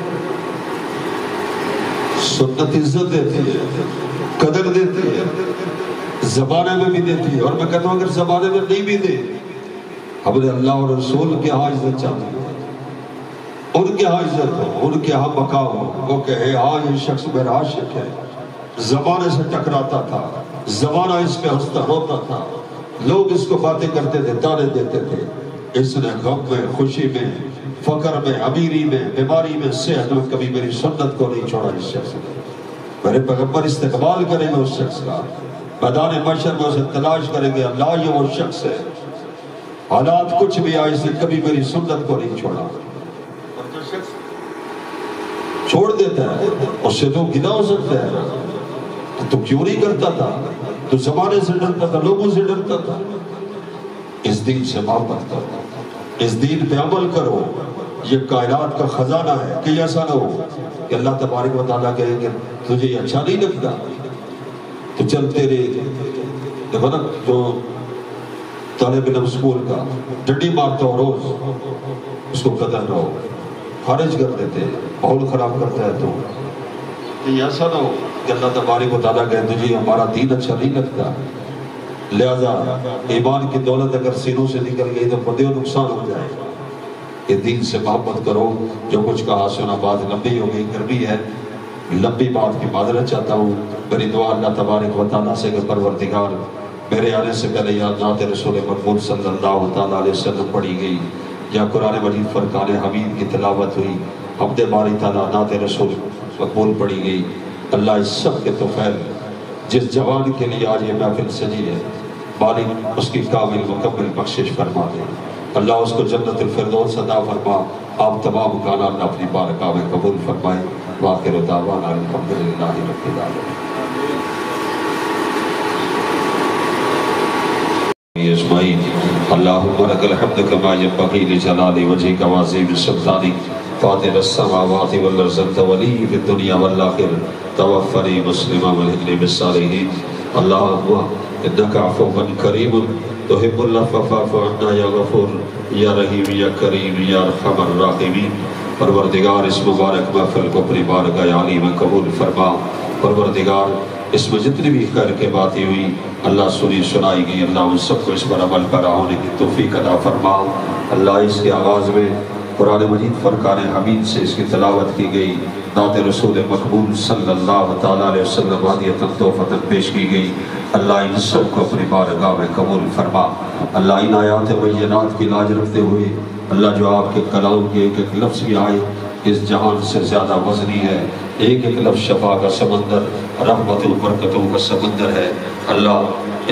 سنت عزت دیتی ہے، قدر دیتی ہے، زمانے میں بھی دیتی ہے، اور میں کہتا ہوں اگر زمانے میں نہیں بھی دے، ہم نے اللہ اور رسول کے ہاں عزت چاہتے ہیں، ان کے ہاں عزت ہو، ان کے ہاں مقام ہو، وہ کہے ہاں یہ شخص میرا عاشق ہے، زمانے سے ٹکراتا تھا، زمانہ اس پہ ہنستا روتا تھا، لوگ اس کو باتیں کرتے تھے، تانے دیتے تھے، اس نے غم میں، خوشی میں، فقر میں، امیری میں، بیماری میں، صحت میں کبھی میری سنت کو نہیں چھوڑا اس شخص نے۔ میرے پیغمبر استقبال کریں گے اس شخص کا، میدان محشر میں اسے تلاش کریں گے، اللہ یہ وہ شخص ہے، حالات کچھ بھی آئے، اس نے کبھی میری سنت کو نہیں چھوڑا۔ اور جو شخص چھوڑ دیتا ہے اس سے تو گناہ ہو سکتا ہے، تو کیوں نہیں کرتا تھا؟ تو زمانے سے ڈرتا تھا، لوگوں سے ڈرتا تھا۔ اس دین سے محبت کرو، اس دین پہ عمل کرو، یہ کائنات کا خزانہ ہے، کہ ایسا نہ ہو کہ اللہ تبارک و تعالیٰ کہے کہ تجھے یہ اچھا نہیں لگتا تو چل تیرے، دیکھو نا جو طالب علم اسکول کا ڈنڈی مارتا ہو روز، اس کو قدر نہ ہو، خارج کر دیتے، ماحول خراب کرتا ہے، تو یہ ایسا نہ ہو کہ اللہ تبارک و تعالیٰ کہے تجھے ہمارا دین اچھا نہیں لگتا، لہذا ایمان کی دولت اگر سینوں سے نکل گئی تو بدے و نقصان ہو جائے گا۔ کہ دین سے محبت کرو۔ جو کچھ کہا سنا بات لمبی ہو گئی، گرمی ہے، لمبی بات کی معذرت چاہتا ہوں۔ میری دعا اللہ تبارک و تعالیٰ سے کہ پروردگار میرے آنے سے پہلے یا نعت رسول مقبول صلی اللہ تعالیٰ علیہ وسلم پڑھی گئی، یا قرآن مجید فرقان حمید کی تلاوت ہوئی، حمد باری تعالیٰ نعت رسول مقبول پڑھی گئی، اللہ اس سب کے توفیل جس جوان کے لیے آج یہ محفل سجی ہے، باری اس کی کامل مکمل بخشش فرما دے، اللہ اس کو جنت الفردوس عطا فرما، آپ تمام کانا اللہ اپنی بارگاہ میں قبول فرمائے۔ وآخر دعوانا الحمدللہ رب العالمین۔ اجمعین۔ اللہم لک الحمد کما ینبغی لجلال وجہک وعظیم سلطانک، فاطر السماوات والارض انت ولی فی الدنیا والآخرہ، توفنی مسلما والحقنی بالصالحین۔ اللہم انک عفو کریم تحب العفو فاعف عنا یا غفور یا رحیم یا کریم یا ارحم الراحمین۔ پروردگار اس مبارک محفل کو اپنی بارگاہ عالی میں قبول فرما۔ پروردگار اس میں جتنی بھی خیر کے باتیں ہوئی اللہ سنی سنائی گئی، اللہ ان سب کو اس پر عمل پیرا ہونے کی توفیق عطا فرما۔ اللہ اس کے آغاز میں قرآن مجید فرقان حمید سے اس کی تلاوت کی گئی، نعت رسول مقبول صلی اللہ تعالیٰ علیہ وسلم ہدیۃ تحفۃ پیش کی گئی، اللہ ان سب کو اپنی بارگاہ میں قبول فرما۔ اللہ ان آیات بینات کی لاج رکھتے ہوئے اللہ جو آپ کے کلام کے ایک ایک لفظ کی آئے اس جہان سے زیادہ وزنی ہے، ایک ایک لفظ شفا کا سمندر، رحمت و برکتوں کا سمندر ہے، اللہ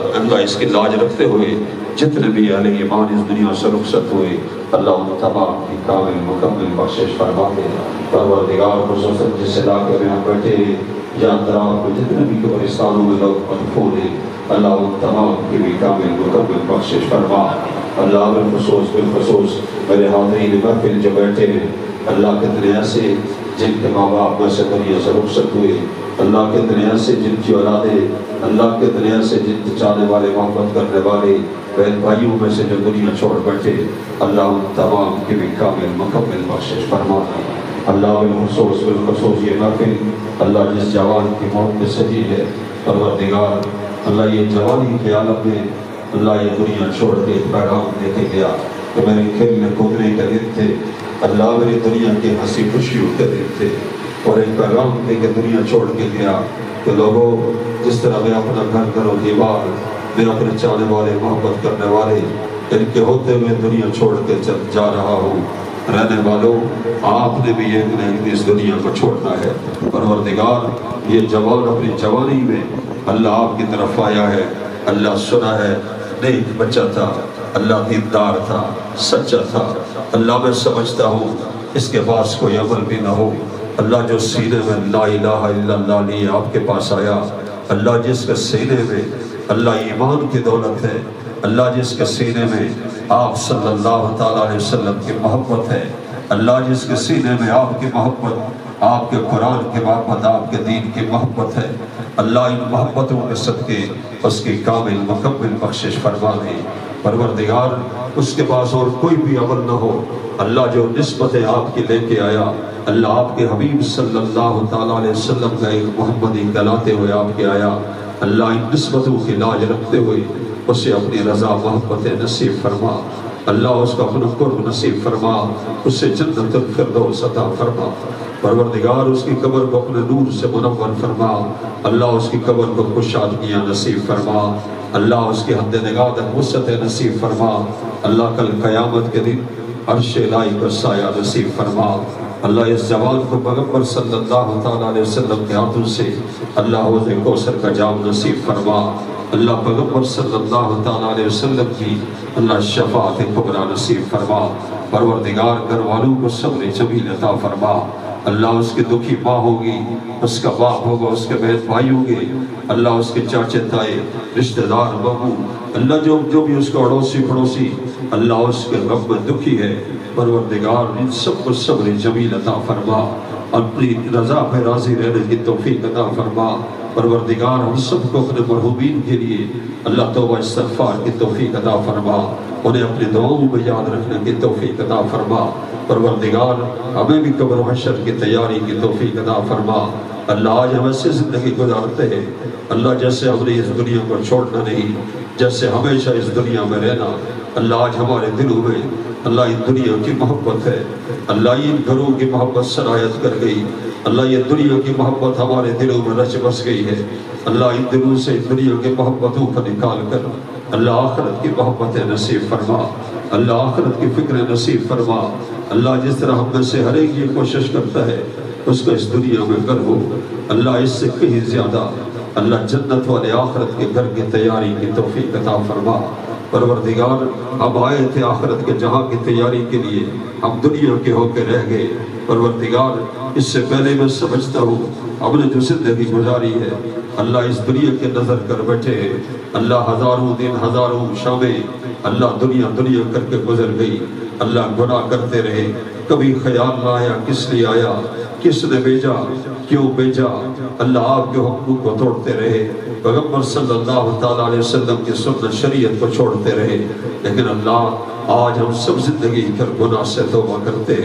اس کی لاج رکھتے ہوئے جتنے بھی اہل ایمان اس دنیا سے رخصت ہوئے اللہ ان تمام کی کامل مکمل بخشش فرما دے۔ پروردگار خصوصاً جس علاقے میں ہم بیٹھے ہیں یا اطراف میں جتنے بھی قبرستانوں میں لوگ مدفون ہیں اللہ ان تمام کی بھی کامل مکمل بخشش فرما۔ اللہ بالخصوص میرے حاضرین محفل جو بیٹھے ہیں اللہ کے دنیا سے جن کے ماں باپ میں سے دنیا سے رخصت ہوئے، اللہ کے دنیا سے جن کی اولادیں، اللہ کے دنیا سے جن چاہنے والے محبت کرنے والے بہن بھائیوں میں سے جو دنیا چھوڑ بیٹھے اللہ ان تمام کی بھی کامل مکمل بخشش فرما۔ اللہ بالخصوص یہ محفل اللہ جس جوان کی موت میں سجی ہے پروردگار اللہ یہ جوانی کے عالم میں اللہ یہ دنیا چھوڑ کے پیغام دے کے گیا کہ میرے کھیلنے کودنے کے دن تھے، اللہ میری دنیا کے ہنسی خوشیوں کے دن تھے، اور ایک پیغام دے کے دنیا چھوڑ کے گیا کہ لوگوں جس طرح میں اپنا گھر گھر و دیوار میں اپنے چاہنے والے محبت کرنے والے ان کے ہوتے ہوئے دنیا چھوڑ کے جا رہا ہوں، رہنے والوں آپ نے بھی یہ اس دنیا کو چھوڑنا ہے۔ پروردگار یہ جوان اپنی جوانی میں اللہ آپ کی طرف آیا ہے، اللہ سنا ہے نیک بچہ تھا، اللہ دیندار تھا، سچا تھا، اللہ میں سمجھتا ہوں اس کے پاس کوئی عمل بھی نہ ہو، اللہ جو سینے میں لا الہ الا اللہ لیے آپ کے پاس آیا، اللہ جس کے سینے میں اللہ ایمان کی دولت ہے، اللہ جس کے سینے میں آپ صلی اللہ تعالیٰ علیہ وسلم کی محبت ہے، اللہ جس کے سینے میں آپ کی محبت، آپ کے قرآن کی محبت، آپ کے دین کی محبت ہے، اللہ ان محبتوں کے صدقے اس کی کامل مکمل بخشش فرما دے۔ پروردگار اس کے پاس اور کوئی بھی عمل نہ ہو، اللہ جو نسبتیں آپ کی لے کے آیا، اللہ آپ کے حبیب صلی اللہ تعالیٰ علیہ وسلم کا ایک محمدی کہلاتے ہوئے آپ کے آیا، اللہ ان نسبتوں کی لاج رکھتے ہوئے اسے اپنی رضا محبت نصیب فرما، اللہ اس کا اپنا قرب نصیب فرما، اسے جنت الفردوس عطا فرما۔ پروردگار اس کی قبر کو اپنے نور سے منور فرما، اللہ اس کی قبر کو کشادگیاں نصیب فرما، اللہ اس کی حد نگاہ تک وسعت نصیب فرما، اللہ کل قیامت کے دن عرش الہی کا سایہ نصیب فرما، اللہ اس جوان کو پیغمبر صلی اللہ تعالیٰ علیہ وسلم کے ہاتھوں سے اللہ حوض کوثر کا جام نصیب فرما، اللہ پیغمبر صلی اللہ تعالیٰ علیہ وسلم کی اللہ شفاعت کبریٰ نصیب فرما۔ پروردگار گھر والوں کو صبر جمیل عطا فرما، اللہ اس کی دکھی ماں ہوگی، اس کا باپ ہوگا، اس کے بہن بھائی ہوں گے، اللہ اس کے چاچے تائے رشتہ دار بہو، اللہ جو بھی اس کا اڑوسی پڑوسی اللہ اس کے غم میں دکھی ہے، پروردگار ان سب کو صبر جمیل عطا فرما، اپنی رضا پہ راضی رہنے کی توفیق عطا فرما۔ پروردگار ہم سب کو اپنے مرحومین کے لیے اللہ توبہ استغفار کی توفیق عطا فرما، انہیں اپنی دعاؤں میں یاد رکھنے کی توفیق عطا فرما۔ پروردگار ہمیں بھی قبر و حشر کی تیاری کی توفیق عطا فرما۔ اللہ آج ہم ایسے زندگی گزارتے ہیں اللہ جیسے ہم نے اس دنیا کو چھوڑنا نہیں، جیسے ہمیشہ اس دنیا میں رہنا، اللہ آج ہمارے دلوں میں اللہ ان دنیا کی محبت ہے، اللہ ان گھروں کی محبت سرایت کر گئی، اللہ یہ دنیا کی محبت ہمارے دلوں میں رچ بس گئی ہے، اللہ ان دلوں سے دنیا کی محبتوں کو نکال کر اللہ آخرت کی محبت نصیب فرما، اللہ آخرت کی فکر نصیب فرما، اللہ جس طرح ہم میں سے ہر ایک یہ کوشش کرتا ہے اس کو اس دنیا میں گھر ہو، اللہ اس سے کہیں زیادہ اللہ جنت والے آخرت کے گھر کی تیاری کی توفیق عطا فرما۔ پروردگار ہم آئے تھے آخرت کے جہاں کی تیاری کے لیے، ہم دنیا کے ہو کے رہ گئے، پروردگار اس سے پہلے میں سمجھتا ہوں ہم نے جو زندگی گزاری ہے اللہ اس دنیا کے نظر کر بیٹھے ہیں، اللہ ہزاروں دن ہزاروں شامیں اللہ دنیا کر کے گزر گئی، اللہ گناہ کرتے رہے، کبھی خیال نہ آیا کس لیے آیا، کس نے بھیجا، کیوں بھیجا، اللہ آپ کے حکم کو توڑتے رہے، پیغمبر صلی اللہ تعالیٰ علیہ وسلم کی سنت شریعت کو چھوڑتے رہے، لیکن اللہ آج ہم سب زندگی کر گناہ سے توبہ کرتے ہیں،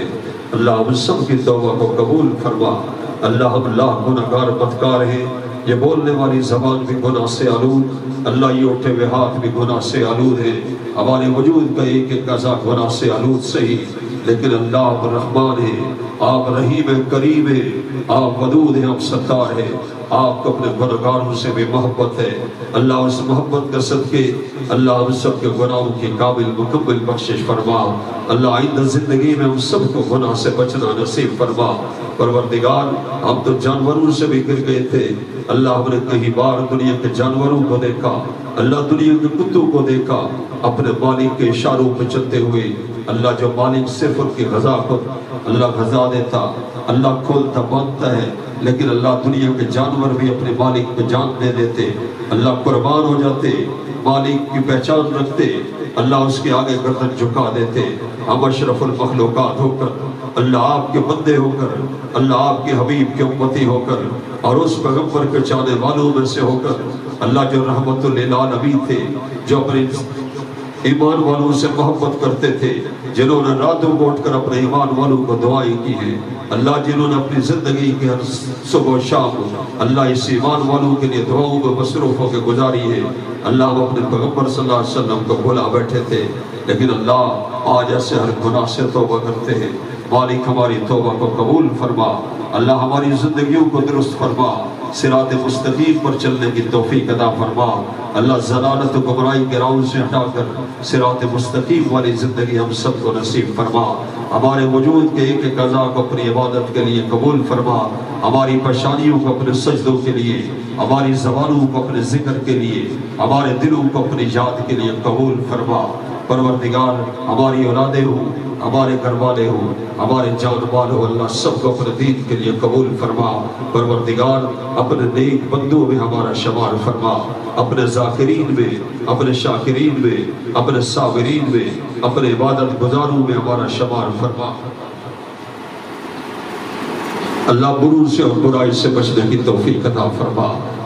اللہ ہم سب کی توبہ کو قبول فرما۔ اللہ ہم لاکھ گناہگار بدکار ہیں، یہ بولنے والی زبان بھی گناہ سے آلود، اللہ یہ اٹھے ہوئے ہاتھ بھی گناہ سے آلود ہے، ہمارے وجود کا ایک ایک اعضاء گناہ سے آلود صحیح، لیکن اللہ آپ رحمان ہے، آپ رحیم ہے، کریم ہے، آپ ودود ہیں، آپ ستار ہے، آپ کو اپنے گناہگاروں سے بھی محبت ہے۔ اللہ اس محبت کا صدقے اللہ ہم سب کے گناہوں کی قابل مکمل بخشش فرما۔ اللہ آئندہ زندگی میں ہم سب کو گناہ سے بچنا نصیب فرما۔ پروردگار ہم تو جانوروں سے بھی گر گئے تھے، اللہ ہم نے کئی بار دنیا کے جانوروں کو دیکھا، اللہ دنیا کے کتوں کو دیکھا، اپنے مالک کے اشاروں پہ چلتے ہوئے، اللہ جو مالک صرف ان کی غذا کو اللہ غذا دیتا، اللہ کھولتا باندھتا ہے، لیکن اللہ دنیا کے جانور بھی اپنے مالک کو جان دے دیتے، اللہ قربان ہو جاتے، مالک کی پہچان رکھتے، اللہ اس کے آگے گردن جھکا دیتے۔ ہم اشرف المخلوقات ہو کر، اللہ آپ کے بندے ہو کر، اللہ آپ کے حبیب کے امتی ہو کر، اور اس پیغمبر کے چاہنے والوں میں سے ہو کر، اللہ جو رحمت للعالمین تھے، جو اپنے ایمان والوں سے محبت کرتے تھے، جنہوں نے راتوں کو اٹھ کر اپنے ایمان والوں کو دعائیں کی ہیں، اللہ جنہوں نے اپنی زندگی کے ہر صبح و شام اللہ اس ایمان والوں کے لیے دعاؤں میں مصروف ہو کے گزاری ہے، اللہ وہ اپنے پیغمبر صلی اللہ علیہ وسلم کو بھلا بیٹھے تھے، لیکن اللہ آج ایسے ہر گناہ سے توبہ کرتے ہیں۔ مالک ہماری توبہ کو قبول فرما، اللہ ہماری زندگیوں کو درست فرما، صراط مستقیم پر چلنے کی توفیق عطا فرما، اللہ ضلالت و گمراہی کے راہوں سے ہٹا کر صراط مستقیم والی زندگی ہم سب کو نصیب فرما، ہمارے وجود کے ایک ایک اعضاء کو اپنی عبادت کے لیے قبول فرما، ہماری پریشانیوں کو اپنے سجدوں کے لیے، ہماری زبانوں کو اپنے ذکر کے لیے، ہمارے دلوں کو اپنی یاد کے لیے قبول فرما۔ پروردگار ہماری اولادیں ہوں، ہمارے گھر والے ہوں، ہمارے جان مال ہو، اللہ سب کو اپنے دین کے لیے قبول فرما۔ پروردگار اپنے نیک بندوں میں ہمارا شمار فرما، اپنے ذاکرین میں، اپنے شاکرین میں، اپنے صابرین میں، اپنے عبادت گزاروں میں ہمارا شمار فرما۔ اللہ بروں سے اور برائی سے بچنے کی توفیق عطا فرما۔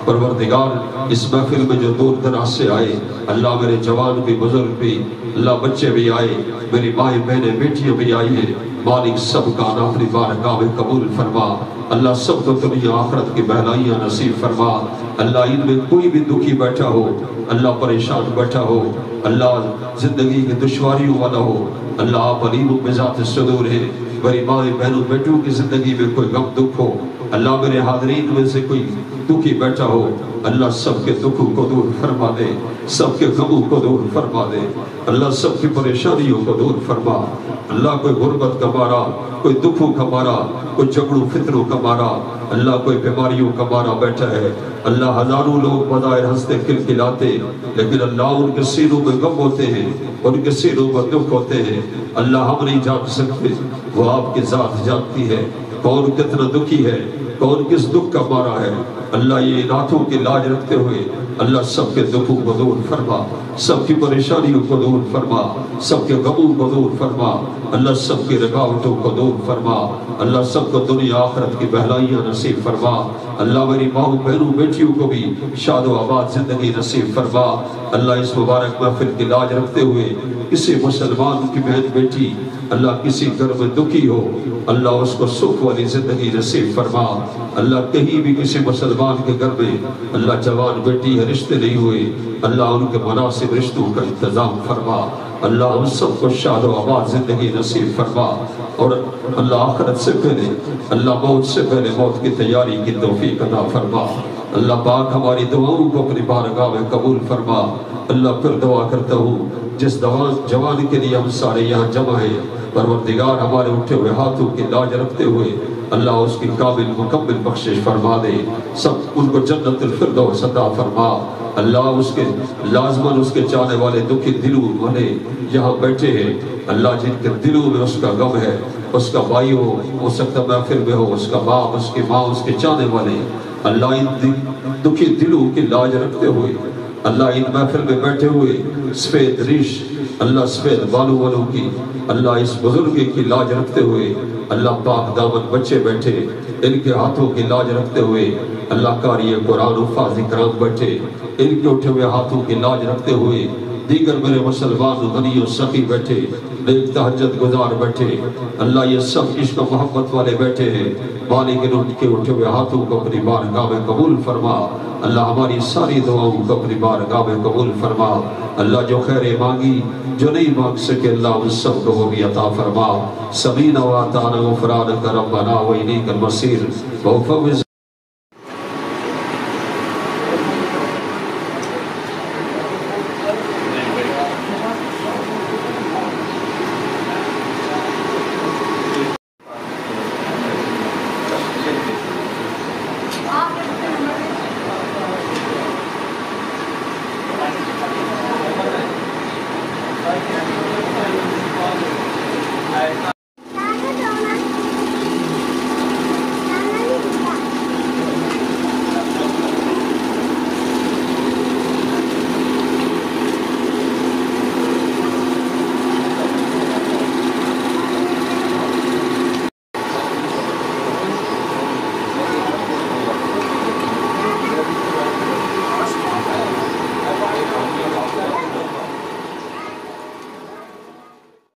پروردگار اس محفل میں جو دور دراز سے آئے، اللہ میرے جوان بھی، بزرگ بھی، اللہ بچے بھی آئے، میری مائیں بہنیں بیٹیاں بھی آئی ہیں، مالک سب کا اپنی بارگاہ میں قبول فرما۔ اللہ سب کو دنیا آخرت کی بہلائیاں نصیب فرما۔ اللہ ان میں کوئی بھی دکھی بیٹھا ہو، اللہ پریشان بیٹھا ہو، اللہ زندگی کی دشواریوں والا ہو، اللہ آپ علیم بذات صدور ہے، میری ماں بہنوں بیٹوں کی زندگی میں کوئی غم دکھ ہو، اللہ میرے حاضرین میں سے کوئی دکھی بیٹھا ہو، اللہ سب کے دکھوں کو دور فرما دے، سب کے غموں کو دور فرما دے، اللہ سب کی پریشانیوں کو دور فرما۔ اللہ کوئی غربت کا مارا، کوئی دکھوں کا مارا، کوئی جھگڑوں فطروں کا مارا، اللہ کوئی بیماریوں کا مارا بیٹھا ہے، اللہ ہزاروں لوگ بظاہر ہنستے کھلکھلاتے، لیکن اللہ ان کے سینوں میں غم ہوتے ہیں، ان کے سینوں میں دکھ ہوتے ہیں، اللہ ہم نہیں جان سکتے، وہ آپ کی ذات جانتی ہے، کون کتنا دکھی ہے، کون کس دکھ کا مارا ہے۔ اللہ یہ ناتھوں کی لاج رکھتے ہوئے اللہ سب کے دکھوں کو دور فرما، سب کی پریشانیوں کو دور فرما، سب کے غموں کو دور فرما، اللہ سب کی رکاوٹوں کو دور فرما، اللہ سب کو دنیا آخرت کی بہلائیاں نصیب فرما۔ اللہ میری ماؤں بہنوں بیٹیوں کو بھی شاد و آباد زندگی نصیب فرما۔ اللہ اس مبارک محفل کی لاج رکھتے ہوئے کسی مسلمان کی بہن بیٹی اللہ کسی گھر میں دکھی ہو، اللہ اس کو سکھ والی زندگی نصیب فرما۔ اللہ کہیں بھی کسی مسلمان کے گھر میں اللہ جوان بیٹی ہے، رشتے نہیں ہوئے، اللہ ان کے مناسب رشتوں کا انتظام فرما۔ اللہ ہم سب کو شاد و آباد زندگی نصیب فرما، اور اللہ آخرت سے پہلے، اللہ موت سے پہلے موت کی تیاری کی توفیق عطا فرما۔ اللہ پاک ہماری دعاؤں کو اپنی بارگاہ میں قبول فرما۔ اللہ پھر دعا کرتا ہوں جس جوان کے لیے ہم سارے یہاں جمع ہیں، پروردگار ہمارے اٹھے ہوئے ہاتھوں کی لاج رکھتے ہوئے اللہ اس کی قابل مکمل بخشش فرما دے، سب ان کو جنت الفردوس عطا فرما۔ اللہ اس کے لازماً اس کے چاہنے والے دکھی دلوں والے یہاں بیٹھے ہیں، اللہ جن کے دلوں میں اس کا غم ہے، اس کا بھائی ہو سکتا محفل میں ہو، اس کا باپ، اس کی ماں، اس کے چاہنے والے، اللہ ان دکھی دلوں کی لاج رکھتے ہوئے اللہ ان محفل میں بیٹھے ہوئے سفید ریش، اللہ سفید بالوں والوں کی اللہ اس بزرگ کی لاج رکھتے ہوئے اللہ پاک دامن بچے بیٹھے ان کے ہاتھوں کی لاج رکھتے ہوئے اللہ قاری قرآن حفاظ کرام بیٹھے ان کے اٹھے ہوئے ہاتھوں کی لاج رکھتے ہوئے دیگر میرے مسلمان غنی و سخی بیٹھے، نیک تہجد گزار بیٹھے، اللہ یہ سب عشق و محبت والے بیٹھے ہیں، مالک ان کے اٹھے ہوئے ہاتھوں کو اپنی بارگاہ میں قبول فرما، اللہ ہماری ساری دعاؤں کو اپنی بارگاہ میں قبول فرما، اللہ جو خیر مانگی جو نہیں مانگ سکے اللہ ان سب کو وہ بھی عطا فرما، سمینا و اطعنا غفرانک ربنا و الیک المصیر، وفوض